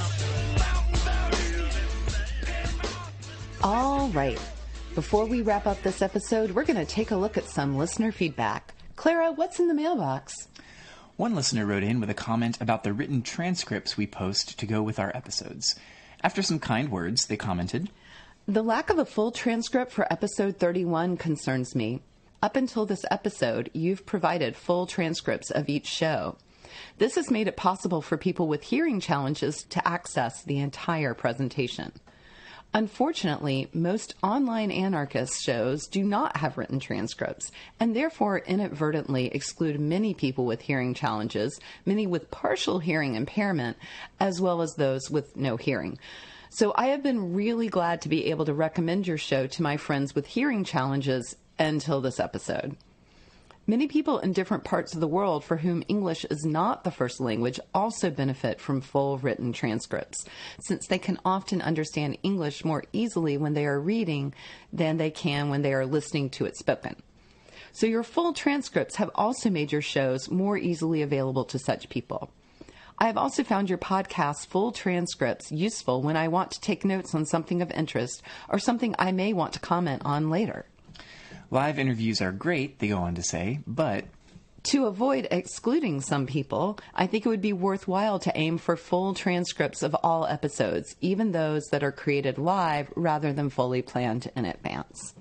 [SPEAKER 1] Mountain Valley.
[SPEAKER 3] All right. Before we wrap up this episode, we're going to take a look at some listener feedback. Clara, what's in the mailbox?
[SPEAKER 2] One listener wrote in with a comment about the written transcripts we post to go with our episodes. After some kind words, they commented,
[SPEAKER 3] The lack of a full transcript for episode 31 concerns me. Up until this episode, you've provided full transcripts of each show. This has made it possible for people with hearing challenges to access the entire presentation. Unfortunately, most online anarchist shows do not have written transcripts and therefore inadvertently exclude many people with hearing challenges, many with partial hearing impairment, as well as those with no hearing. So I have been really glad to be able to recommend your show to my friends with hearing challenges until this episode. Many people in different parts of the world for whom English is not the first language also benefit from full written transcripts, since they can often understand English more easily when they are reading than they can when they are listening to it spoken. So your full transcripts have also made your shows more easily available to such people. I have also found your podcast's full transcripts useful when I want to take notes on something of interest or something I may want to comment on later.
[SPEAKER 2] Live interviews are great, they go on to say, but
[SPEAKER 3] to avoid excluding some people, I think it would be worthwhile to aim for full transcripts of all episodes, even those that are created live rather than fully planned in advance.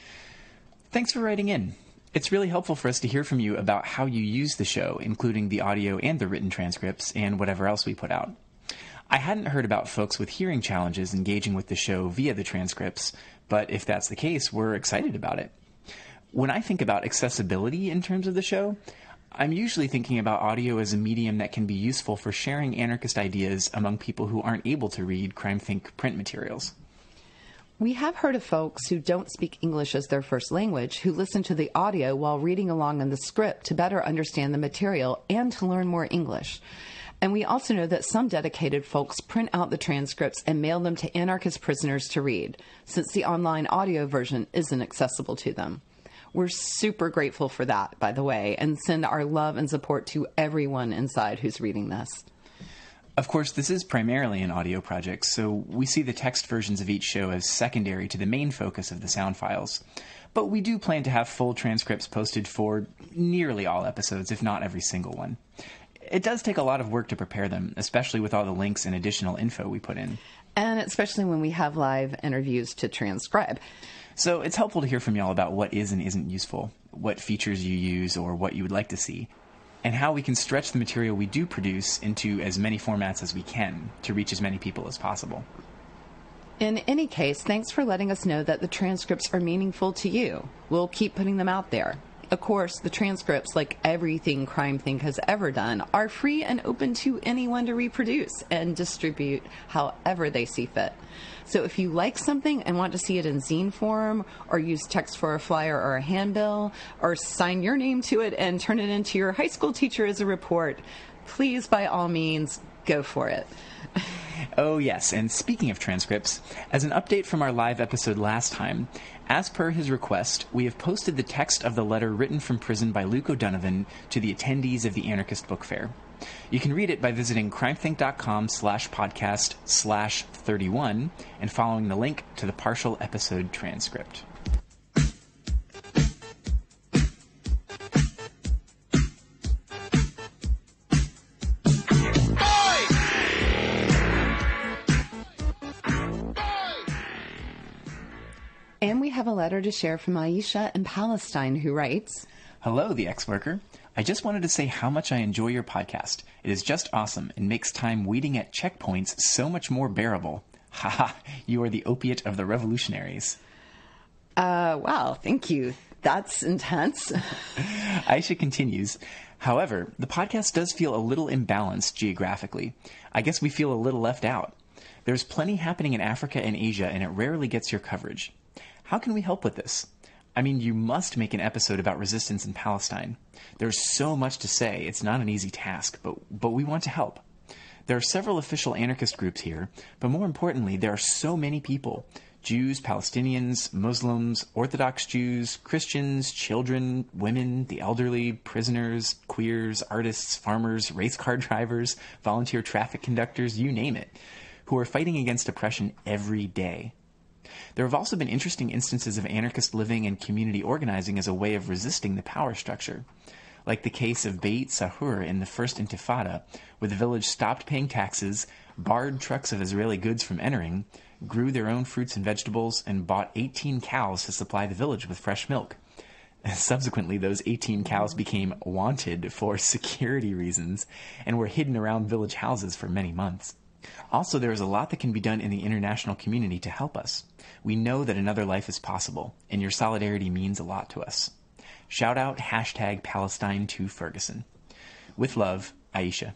[SPEAKER 2] Thanks for writing in. It's really helpful for us to hear from you about how you use the show, including the audio and the written transcripts and whatever else we put out. I hadn't heard about folks with hearing challenges engaging with the show via the transcripts, but if that's the case, we're excited about it. When I think about accessibility in terms of the show, I'm usually thinking about audio as a medium that can be useful for sharing anarchist ideas among people who aren't able to read CrimethInc print materials.
[SPEAKER 3] We have heard of folks who don't speak English as their first language who listen to the audio while reading along in the script to better understand the material and to learn more English. And we also know that some dedicated folks print out the transcripts and mail them to anarchist prisoners to read, since the online audio version isn't accessible to them. We're super grateful for that, by the way, and send our love and support to everyone inside who's reading this.
[SPEAKER 2] Of course, this is primarily an audio project, so we see the text versions of each show as secondary to the main focus of the sound files. But we do plan to have full transcripts posted for nearly all episodes, if not every single one. It does take a lot of work to prepare them, especially with all the links and additional info we put in.
[SPEAKER 3] And especially when we have live interviews to transcribe.
[SPEAKER 2] So it's helpful to hear from y'all about what is and isn't useful, what features you use or what you would like to see, and how we can stretch the material we do produce into as many formats as we can to reach as many people as possible.
[SPEAKER 3] In any case, thanks for letting us know that the transcripts are meaningful to you. We'll keep putting them out there. Of course, the transcripts, like everything CrimethInc has ever done, are free and open to anyone to reproduce and distribute however they see fit. So if you like something and want to see it in zine form, or use text for a flyer or a handbill, or sign your name to it and turn it into your high school teacher as a report, please, by all means, go for it.
[SPEAKER 2] Oh yes, and speaking of transcripts, as an update from our live episode last time, as per his request, we have posted the text of the letter written from prison by Luke O'Donovan to the attendees of the Anarchist Book Fair. You can read it by visiting crimethinc.com/podcast/31 and following the link to the partial episode transcript.
[SPEAKER 3] And we have a letter to share from Aisha in Palestine, who writes,
[SPEAKER 2] Hello, the ex-worker. I just wanted to say how much I enjoy your podcast. It is just awesome and makes time waiting at checkpoints so much more bearable. Haha, you are the opiate of the revolutionaries.
[SPEAKER 3] Wow, thank you. That's intense.
[SPEAKER 2] Aisha continues, however, the podcast does feel a little imbalanced geographically. I guess we feel a little left out. There's plenty happening in Africa and Asia, and it rarely gets your coverage. How can we help with this? I mean, you must make an episode about resistance in Palestine. There's so much to say, it's not an easy task, but we want to help. There are several official anarchist groups here, but more importantly, there are so many people. Jews, Palestinians, Muslims, Orthodox Jews, Christians, children, women, the elderly, prisoners, queers, artists, farmers, race car drivers, volunteer traffic conductors, you name it, who are fighting against oppression every day. There have also been interesting instances of anarchist living and community organizing as a way of resisting the power structure, like the case of Beit Sahur in the First Intifada, where the village stopped paying taxes, barred trucks of Israeli goods from entering, grew their own fruits and vegetables, and bought 18 cows to supply the village with fresh milk. Subsequently, those 18 cows became wanted for security reasons and were hidden around village houses for many months. Also, there is a lot that can be done in the international community to help us. We know that another life is possible, and your solidarity means a lot to us. Shout out #Palestine to Ferguson. With love, Aisha.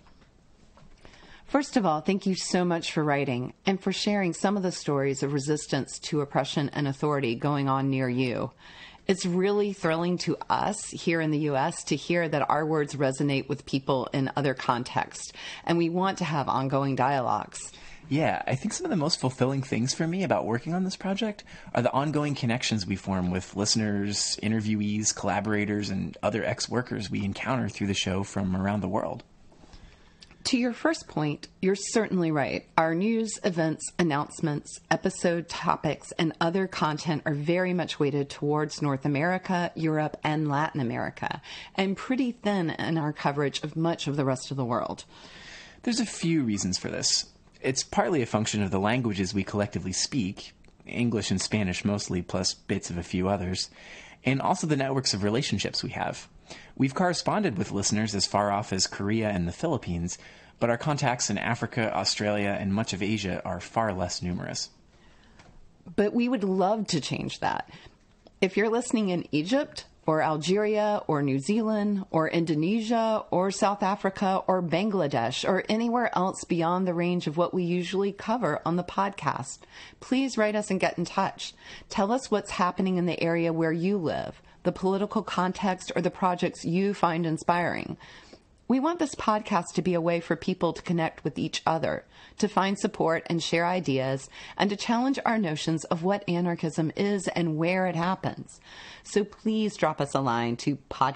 [SPEAKER 3] First of all, thank you so much for writing and for sharing some of the stories of resistance to oppression and authority going on near you. It's really thrilling to us here in the U.S. to hear that our words resonate with people in other contexts, and we want to have ongoing dialogues.
[SPEAKER 2] Yeah, I think some of the most fulfilling things for me about working on this project are the ongoing connections we form with listeners, interviewees, collaborators, and other ex-workers we encounter through the show from around the world.
[SPEAKER 3] To your first point, you're certainly right. Our news, events, announcements, episode topics, and other content are very much weighted towards North America, Europe, and Latin America, and pretty thin in our coverage of much of the rest of the world.
[SPEAKER 2] There's a few reasons for this. It's partly a function of the languages we collectively speak, English and Spanish mostly, plus bits of a few others, and also the networks of relationships we have. We've corresponded with listeners as far off as Korea and the Philippines, but our contacts in Africa, Australia, and much of Asia are far less numerous.
[SPEAKER 3] But we would love to change that. If you're listening in Egypt, or Algeria, or New Zealand, or Indonesia, or South Africa, or Bangladesh, or anywhere else beyond the range of what we usually cover on the podcast, please write us and get in touch. Tell us what's happening in the area where you live, the political context, or the projects you find inspiring. We want this podcast to be a way for people to connect with each other, to find support and share ideas, and to challenge our notions of what anarchism is and where it happens. So please drop us a line to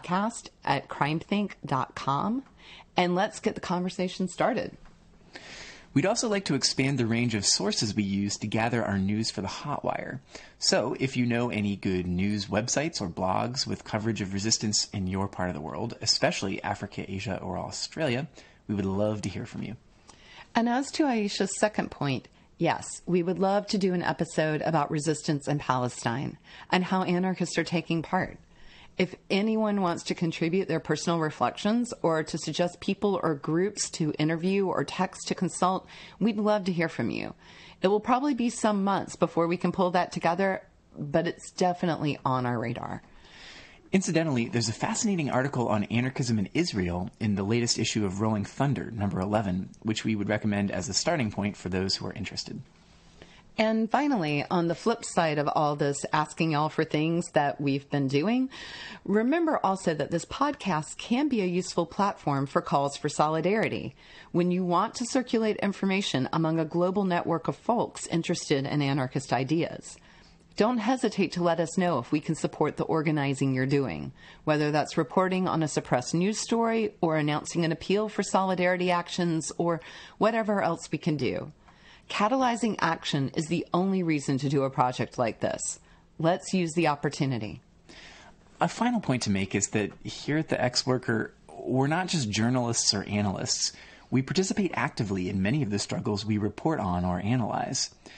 [SPEAKER 3] podcast@crimethink.com, and let's get the conversation started.
[SPEAKER 2] We'd also like to expand the range of sources we use to gather our news for the Hotwire. So if you know any good news websites or blogs with coverage of resistance in your part of the world, especially Africa, Asia, or Australia, we would love to hear from you.
[SPEAKER 3] And as to Aisha's second point, yes, we would love to do an episode about resistance in Palestine and how anarchists are taking part. If anyone wants to contribute their personal reflections or to suggest people or groups to interview or text to consult, we'd love to hear from you. It will probably be some months before we can pull that together, but it's definitely on our radar.
[SPEAKER 2] Incidentally, there's a fascinating article on anarchism in Israel in the latest issue of Rolling Thunder, number 11, which we would recommend as a starting point for those who are interested.
[SPEAKER 3] And finally, on the flip side of all this asking y'all for things that we've been doing, remember also that this podcast can be a useful platform for calls for solidarity. When you want to circulate information among a global network of folks interested in anarchist ideas, don't hesitate to let us know if we can support the organizing you're doing, whether that's reporting on a suppressed news story or announcing an appeal for solidarity actions or whatever else we can do. Catalyzing action is the only reason to do a project like this. Let's use the opportunity.
[SPEAKER 2] A final point to make is that here at the Ex-Worker, we're not just journalists or analysts. We participate actively in many of the struggles we report on or analyze.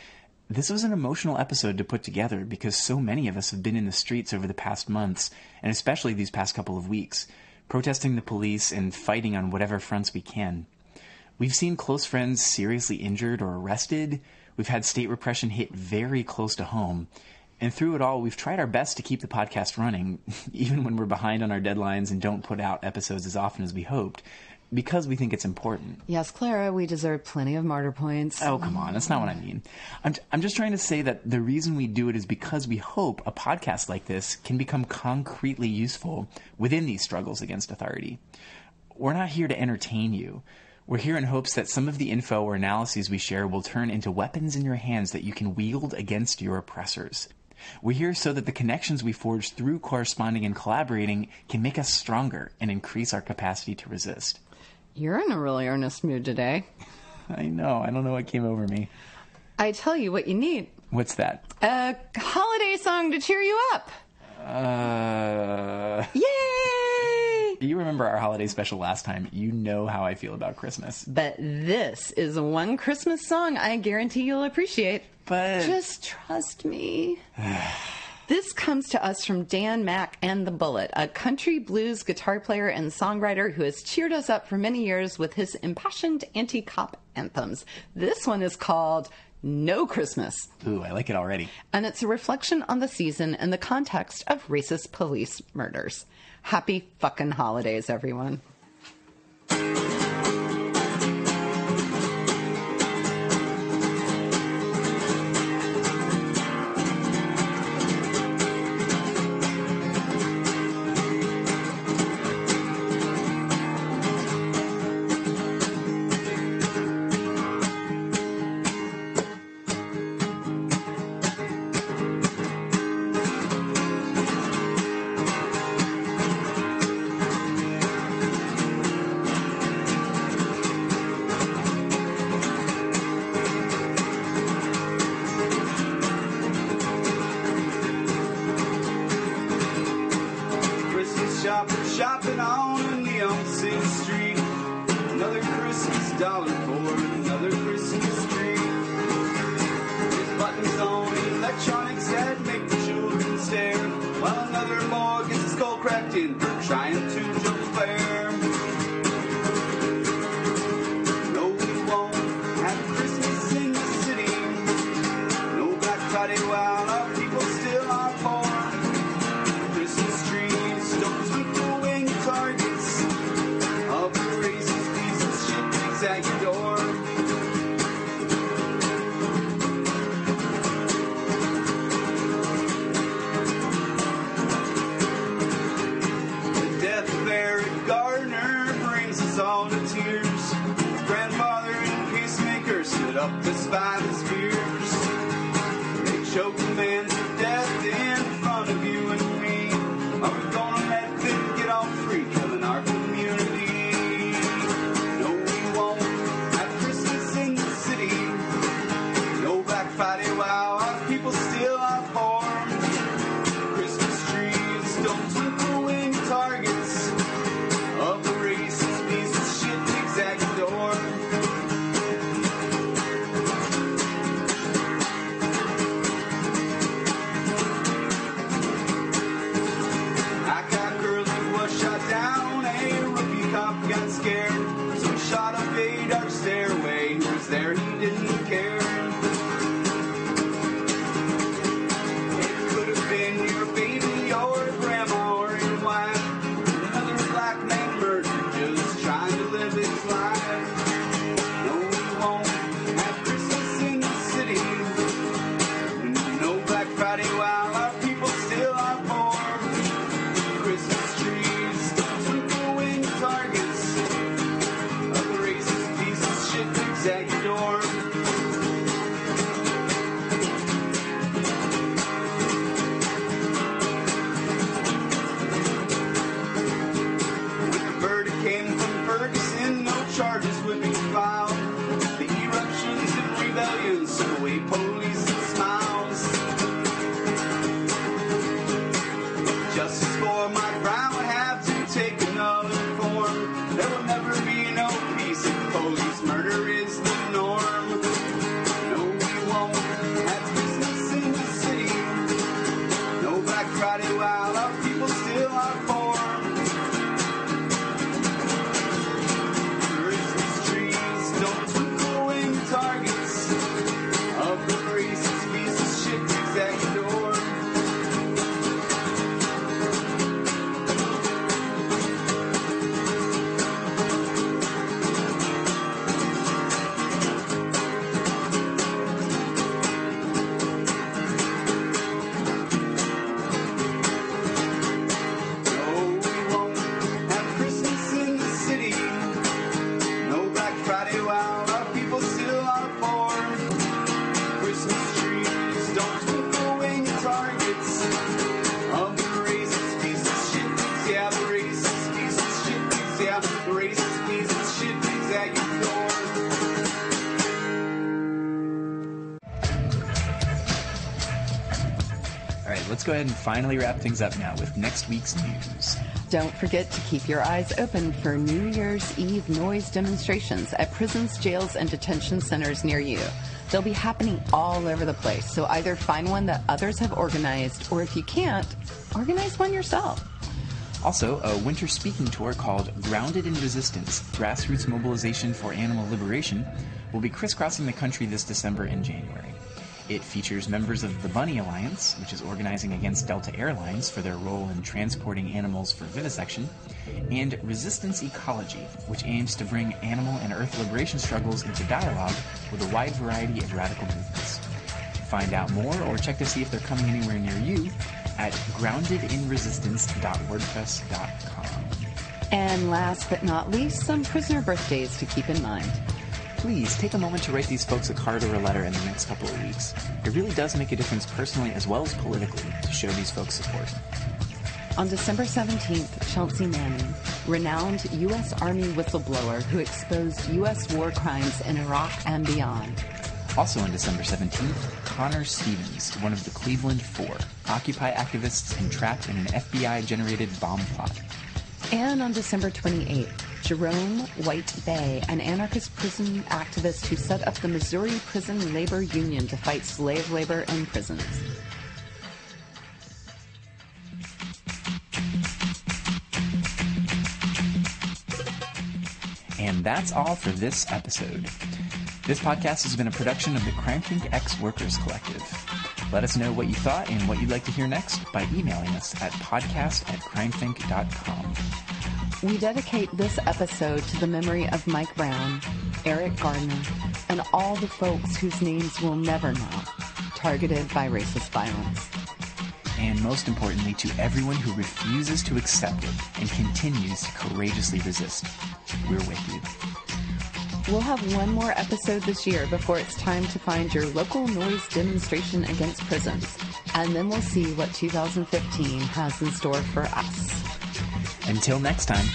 [SPEAKER 2] This was an emotional episode to put together because so many of us have been in the streets over the past months, and especially these past couple of weeks, protesting the police and fighting on whatever fronts we can. We've seen close friends seriously injured or arrested. We've had state repression hit very close to home. And through it all, we've tried our best to keep the podcast running, even when we're behind on our deadlines and don't put out episodes as often as we hoped, because we think it's important.
[SPEAKER 3] Yes, Clara, we deserve plenty of martyr points.
[SPEAKER 2] Oh, come on. That's not what I mean. I'm just trying to say that the reason we do it is because we hope a podcast like this can become concretely useful within these struggles against authority. We're not here to entertain you. We're here in hopes that some of the info or analyses we share will turn into weapons in your hands that you can wield against your oppressors. We're here so that the connections we forge through corresponding and collaborating can make us stronger and increase our capacity to resist.
[SPEAKER 3] You're in a really earnest mood today.
[SPEAKER 2] I know. I don't know what came over me.
[SPEAKER 3] I tell you what you need.
[SPEAKER 2] What's that?
[SPEAKER 3] A holiday song to cheer you up. Yay!
[SPEAKER 2] You remember our holiday special last time. You know how I feel about Christmas.
[SPEAKER 3] But this is one Christmas song I guarantee you'll appreciate.
[SPEAKER 2] But
[SPEAKER 3] just trust me. This comes to us from Dan Mack and the Bullet, a country blues guitar player and songwriter who has cheered us up for many years with his impassioned anti-cop anthems. This one is called No Christmas.
[SPEAKER 2] Ooh, I like it already.
[SPEAKER 3] And it's a reflection on the season and the context of racist police murders. Happy fucking holidays, everyone.
[SPEAKER 9] Shopping on a neon city street. Another Christmas dollar for another Christmas tree. There's buttons on electronics that make the children stare, while another boy gets his skull cracked in for trying to jump fair. No, we won't have Christmas in the city. No Black Friday while our people still are poor. Christmas trees don't twinkle when targets of the racist piece of shit digs at your door. The death of Eric Garner brings us all to tears. His grandfather and peacemaker stood up to spite his fears. They choked a man to death in front of you and me. Are we gonna let them get off free, killing our community? No, we won't have Christmas in the city. No Black Friday while our people still are poor. Christmas trees don't twinkle when targets of the racist piece of shit digs at your door. I got girls who was shot down, a rookie cop got scared, so he shot up a dark stairway. Who was there? He didn't care. It could have been your baby or grandma or your wife. Another black man murdered just trying to live his life. No, we won't have Christmas in the city. No Black Friday while our people still are poor. Christmas trees don't twinkle when targets of the racist piece of shit digs at your door. When the verdict came from Ferguson, no charges would be filed. The eruptions and rebellions took away police and smiles. Justice for my crime would have to take another form. There will never be no peace if police murder is the norm.
[SPEAKER 2] let's go ahead and finally wrap things up now with next week's news.
[SPEAKER 3] Don't forget to keep your eyes open for New Year's Eve noise demonstrations at prisons, jails, and detention centers near you. They'll be happening all over the place, so either find one that others have organized, or if you can't, organize one yourself.
[SPEAKER 2] Also, a winter speaking tour called Grounded in Resistance, Grassroots Mobilization for Animal Liberation, will be crisscrossing the country this December and January. It features members of the Bunny Alliance, which is organizing against Delta Airlines for their role in transporting animals for vivisection, and Resistance Ecology, which aims to bring animal and earth liberation struggles into dialogue with a wide variety of radical movements. Find out more or check to see if they're coming anywhere near you at groundedinresistance.wordpress.com.
[SPEAKER 3] And last but not least, some prisoner birthdays to keep in mind.
[SPEAKER 2] Please take a moment to write these folks a card or a letter in the next couple of weeks. It really does make a difference personally as well as politically to show these folks support.
[SPEAKER 3] On December 17th, Chelsea Manning, renowned U.S. Army whistleblower who exposed U.S. war crimes in Iraq and beyond.
[SPEAKER 2] Also on December 17th, Connor Stevens, one of the Cleveland Four, Occupy activists entrapped in an FBI-generated bomb plot.
[SPEAKER 3] And on December 28th, Jerome White Bay, an anarchist prison activist who set up the Missouri Prison Labor Union to fight slave labor in prisons.
[SPEAKER 2] And that's all for this episode. This podcast has been a production of the CrimeThink X Workers Collective. Let us know what you thought and what you'd like to hear next by emailing us at podcast@crimethink.com.
[SPEAKER 3] We dedicate this episode to the memory of Mike Brown, Eric Garner, and all the folks whose names we'll never know, targeted by racist violence.
[SPEAKER 2] And most importantly, to everyone who refuses to accept it and continues to courageously resist. We're with you.
[SPEAKER 3] We'll have one more episode this year before it's time to find your local noise demonstration against prisons. And then we'll see what 2015 has in store for us.
[SPEAKER 2] Until next time.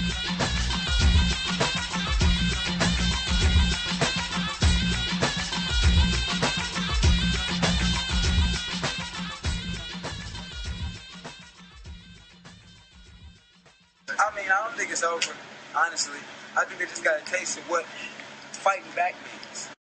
[SPEAKER 10] I mean, I don't think it's over, honestly. I think they just got a taste of what fighting back means.